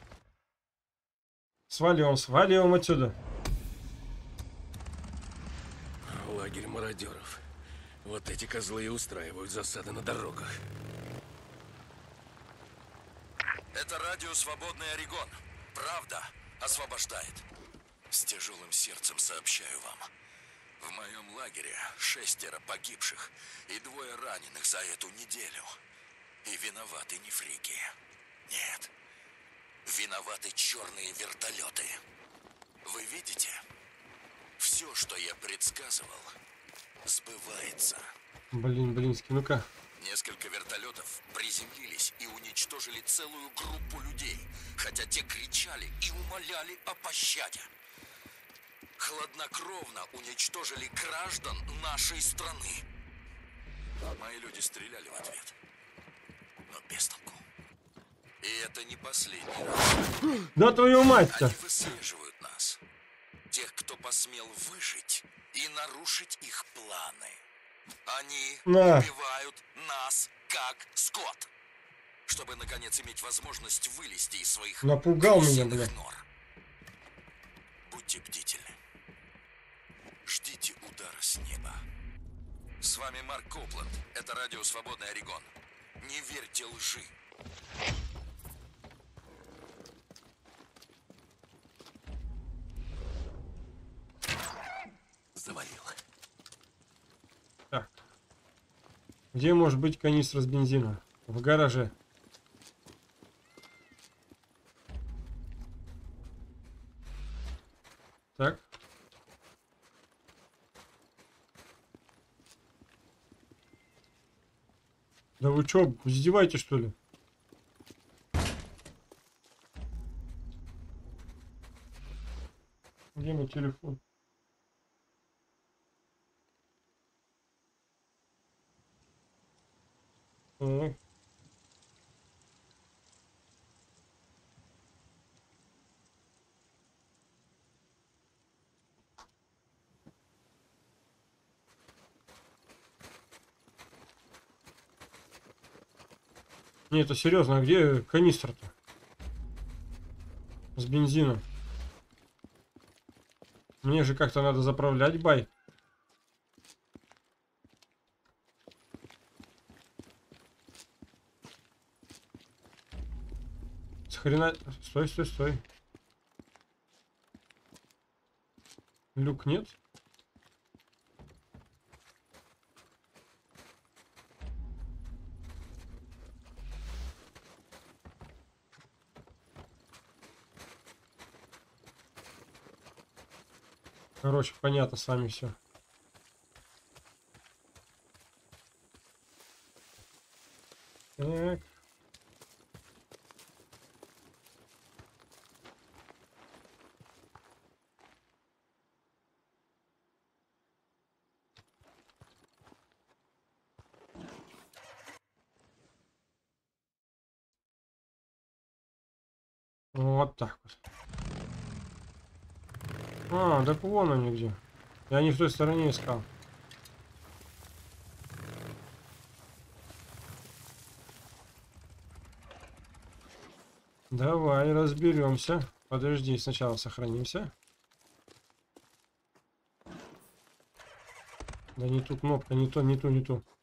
Сваливаем отсюда. Лагерь мародеров. Вот эти козлы и устраивают засады на дорогах. Это радио «Свободный Орегон». Правда освобождает. С тяжелым сердцем сообщаю вам. В моем лагере 6 погибших и 2 раненых за эту неделю. И виноваты не фрики. Нет. Виноваты черные вертолеты. Вы видите? Все, что я предсказывал, сбывается. Блински, ну-ка. Несколько вертолетов приземлились и уничтожили целую группу людей, хотя те кричали и умоляли о пощаде. Хладнокровно уничтожили граждан нашей страны. Мои люди стреляли в ответ, но без толку. И это не последний раз. Да твою мать-то! Они выслеживают нас. Тех, кто посмел выжить и нарушить их планы. Они убивают нас как скот, чтобы наконец иметь возможность вылезти из своих напугал меня, гнусных блядь. нор. Будьте бдительны. Ждите удара с неба. С вами Марк Копланд. Это радио «Свободный Орегон». Не верьте лжи. Завалил. Так. Где может быть канистра с бензином? В гараже. Так. Да вы чё, издеваетесь, что ли? Где мой телефон? Так. Не, это серьезно, а где канистра-то? С бензином. Мне же как-то надо заправлять байк. С хрена... Стой, стой, стой. Люк нет? Короче, понятно с вами все. Так. Вот так вот. А, так вон они где. Я не в той стороне искал. Давай разберемся. Подожди, сначала сохранимся. Да не ту кнопка, не то, не ту, не ту.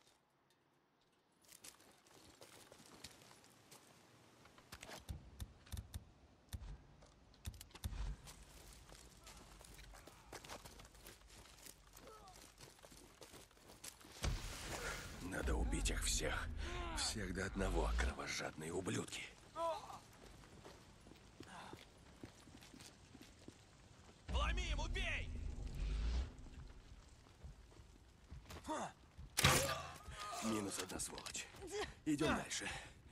Надо убить их всех. Всех до одного, кровожадные ублюдки. Ломи им, убей! Минус одна сволочь. Идем дальше.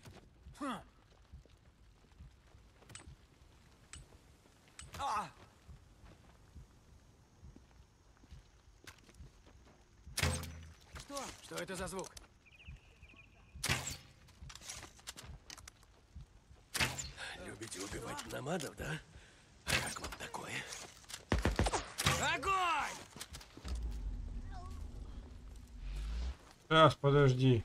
Что это за звук? Любите убивать намадов, да? А как вам такое? Огонь! Сейчас, подожди.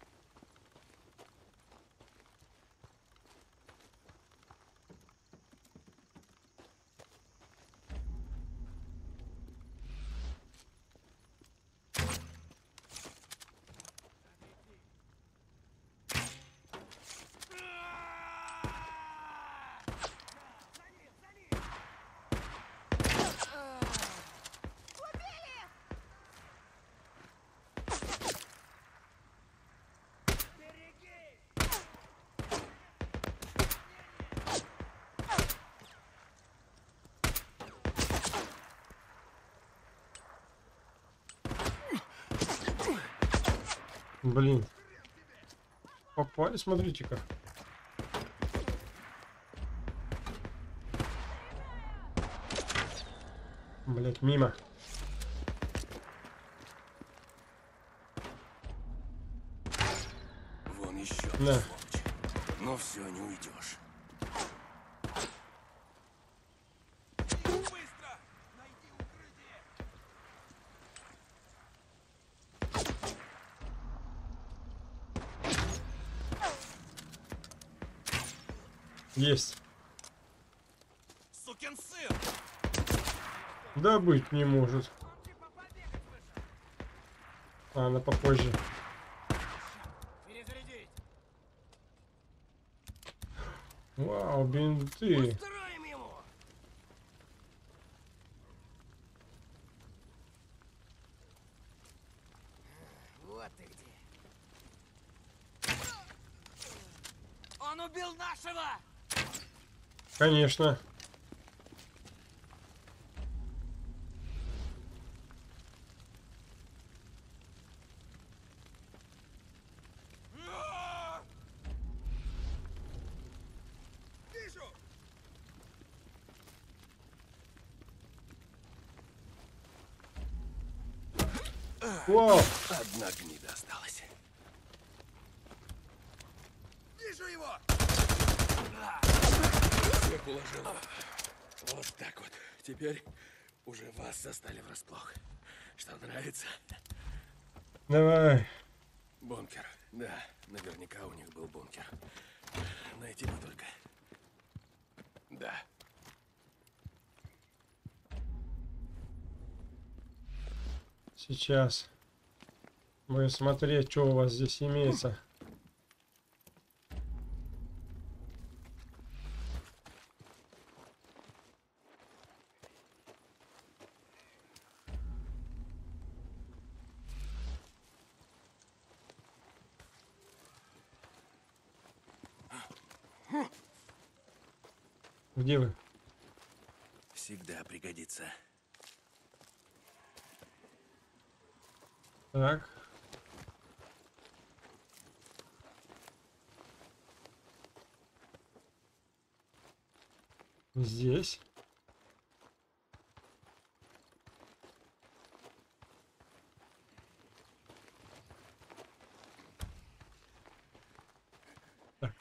Блин. Попали, смотрите-ка. Блять, мимо. Вон еще. Да. Но все, не уйдешь. Есть. Сукин сын! Да быть не может. А, она попозже. Перезарядить! Вау, бинты. Устроим ему! Вот ты где. Он убил нашего! Конечно. Вижу! Вау. Одна гнида осталась. Вижу его! Всех уложил. Вот так вот. Теперь уже вас застали врасплох. Что, нравится? Давай. Бункер. Да, наверняка у них был бункер. Найти бы только. Да. Сейчас. Будем смотреть, что у вас здесь имеется. Где вы? Всегда пригодится. Так. Здесь. Так.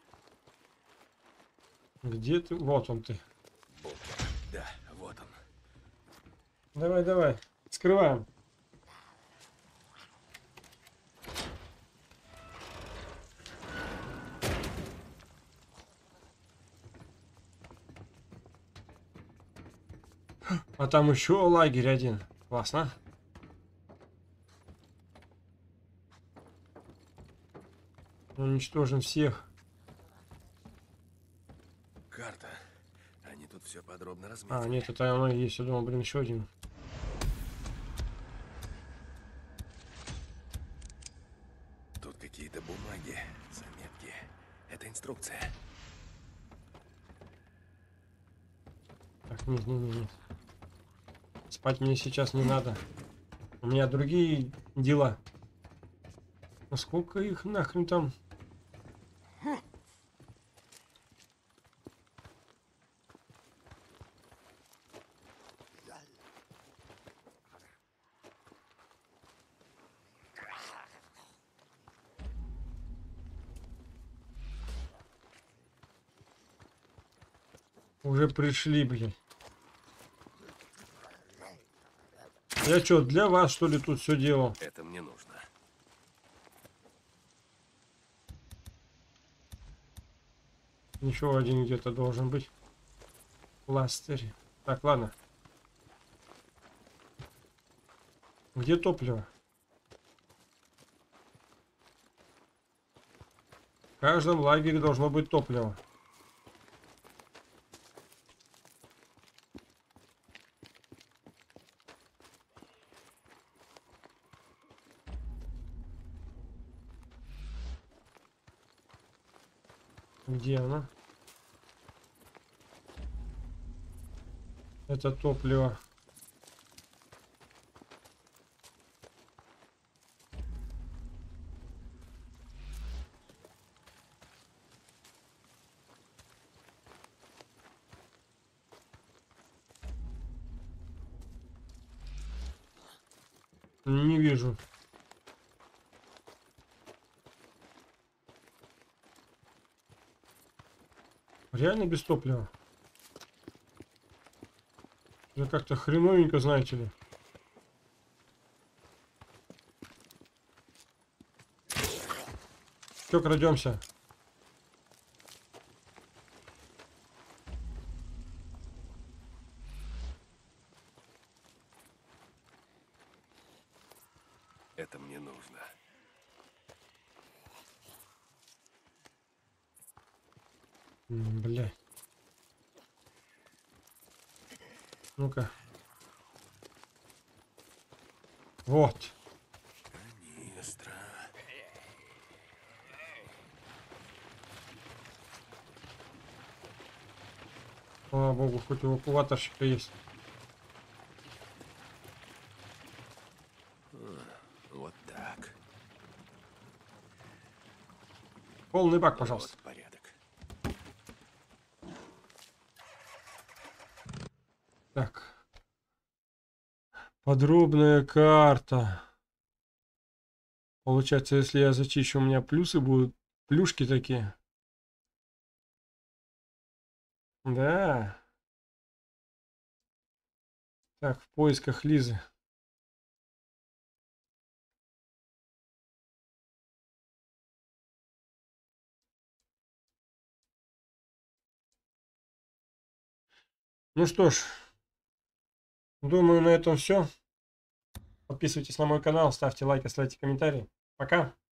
Где ты? Вот он ты. Бункер. Да, вот он. Давай, давай. Скрываем. А там еще лагерь один. Классно. Уничтожим всех. Карта. Они тут все подробно разметили. А, нет, это оно и есть. Я думал, блин, еще один. Тут какие-то бумаги, заметки. Это инструкция. Так, нет, нет, нет, нет. Спать мне сейчас не надо. У меня другие дела. А сколько их нахрен там? Уже пришли, блин. Я что, для вас, что ли, тут все делал? Это мне нужно. Еще один где-то должен быть. Пластырь. Так, ладно. Где топливо? В каждом лагере должно быть топливо. Где она? Это топливо. Не вижу. Реально без топлива. Это как-то хреновенько, знаете ли. Все, крадемся. Это мне нужно. Бля. Ну-ка. Вот. Канистра. Слава богу, хоть эвакуаторщик есть. Вот так. Полный бак, пожалуйста. Вот порядок. Так. Подробная карта. Получается, если я зачищу, у меня плюсы будут. Плюшки такие. Да. Так, в поисках Лизы. Ну что ж, думаю, на этом все. Подписывайтесь на мой канал, ставьте лайки, ставьте комментарии. Пока!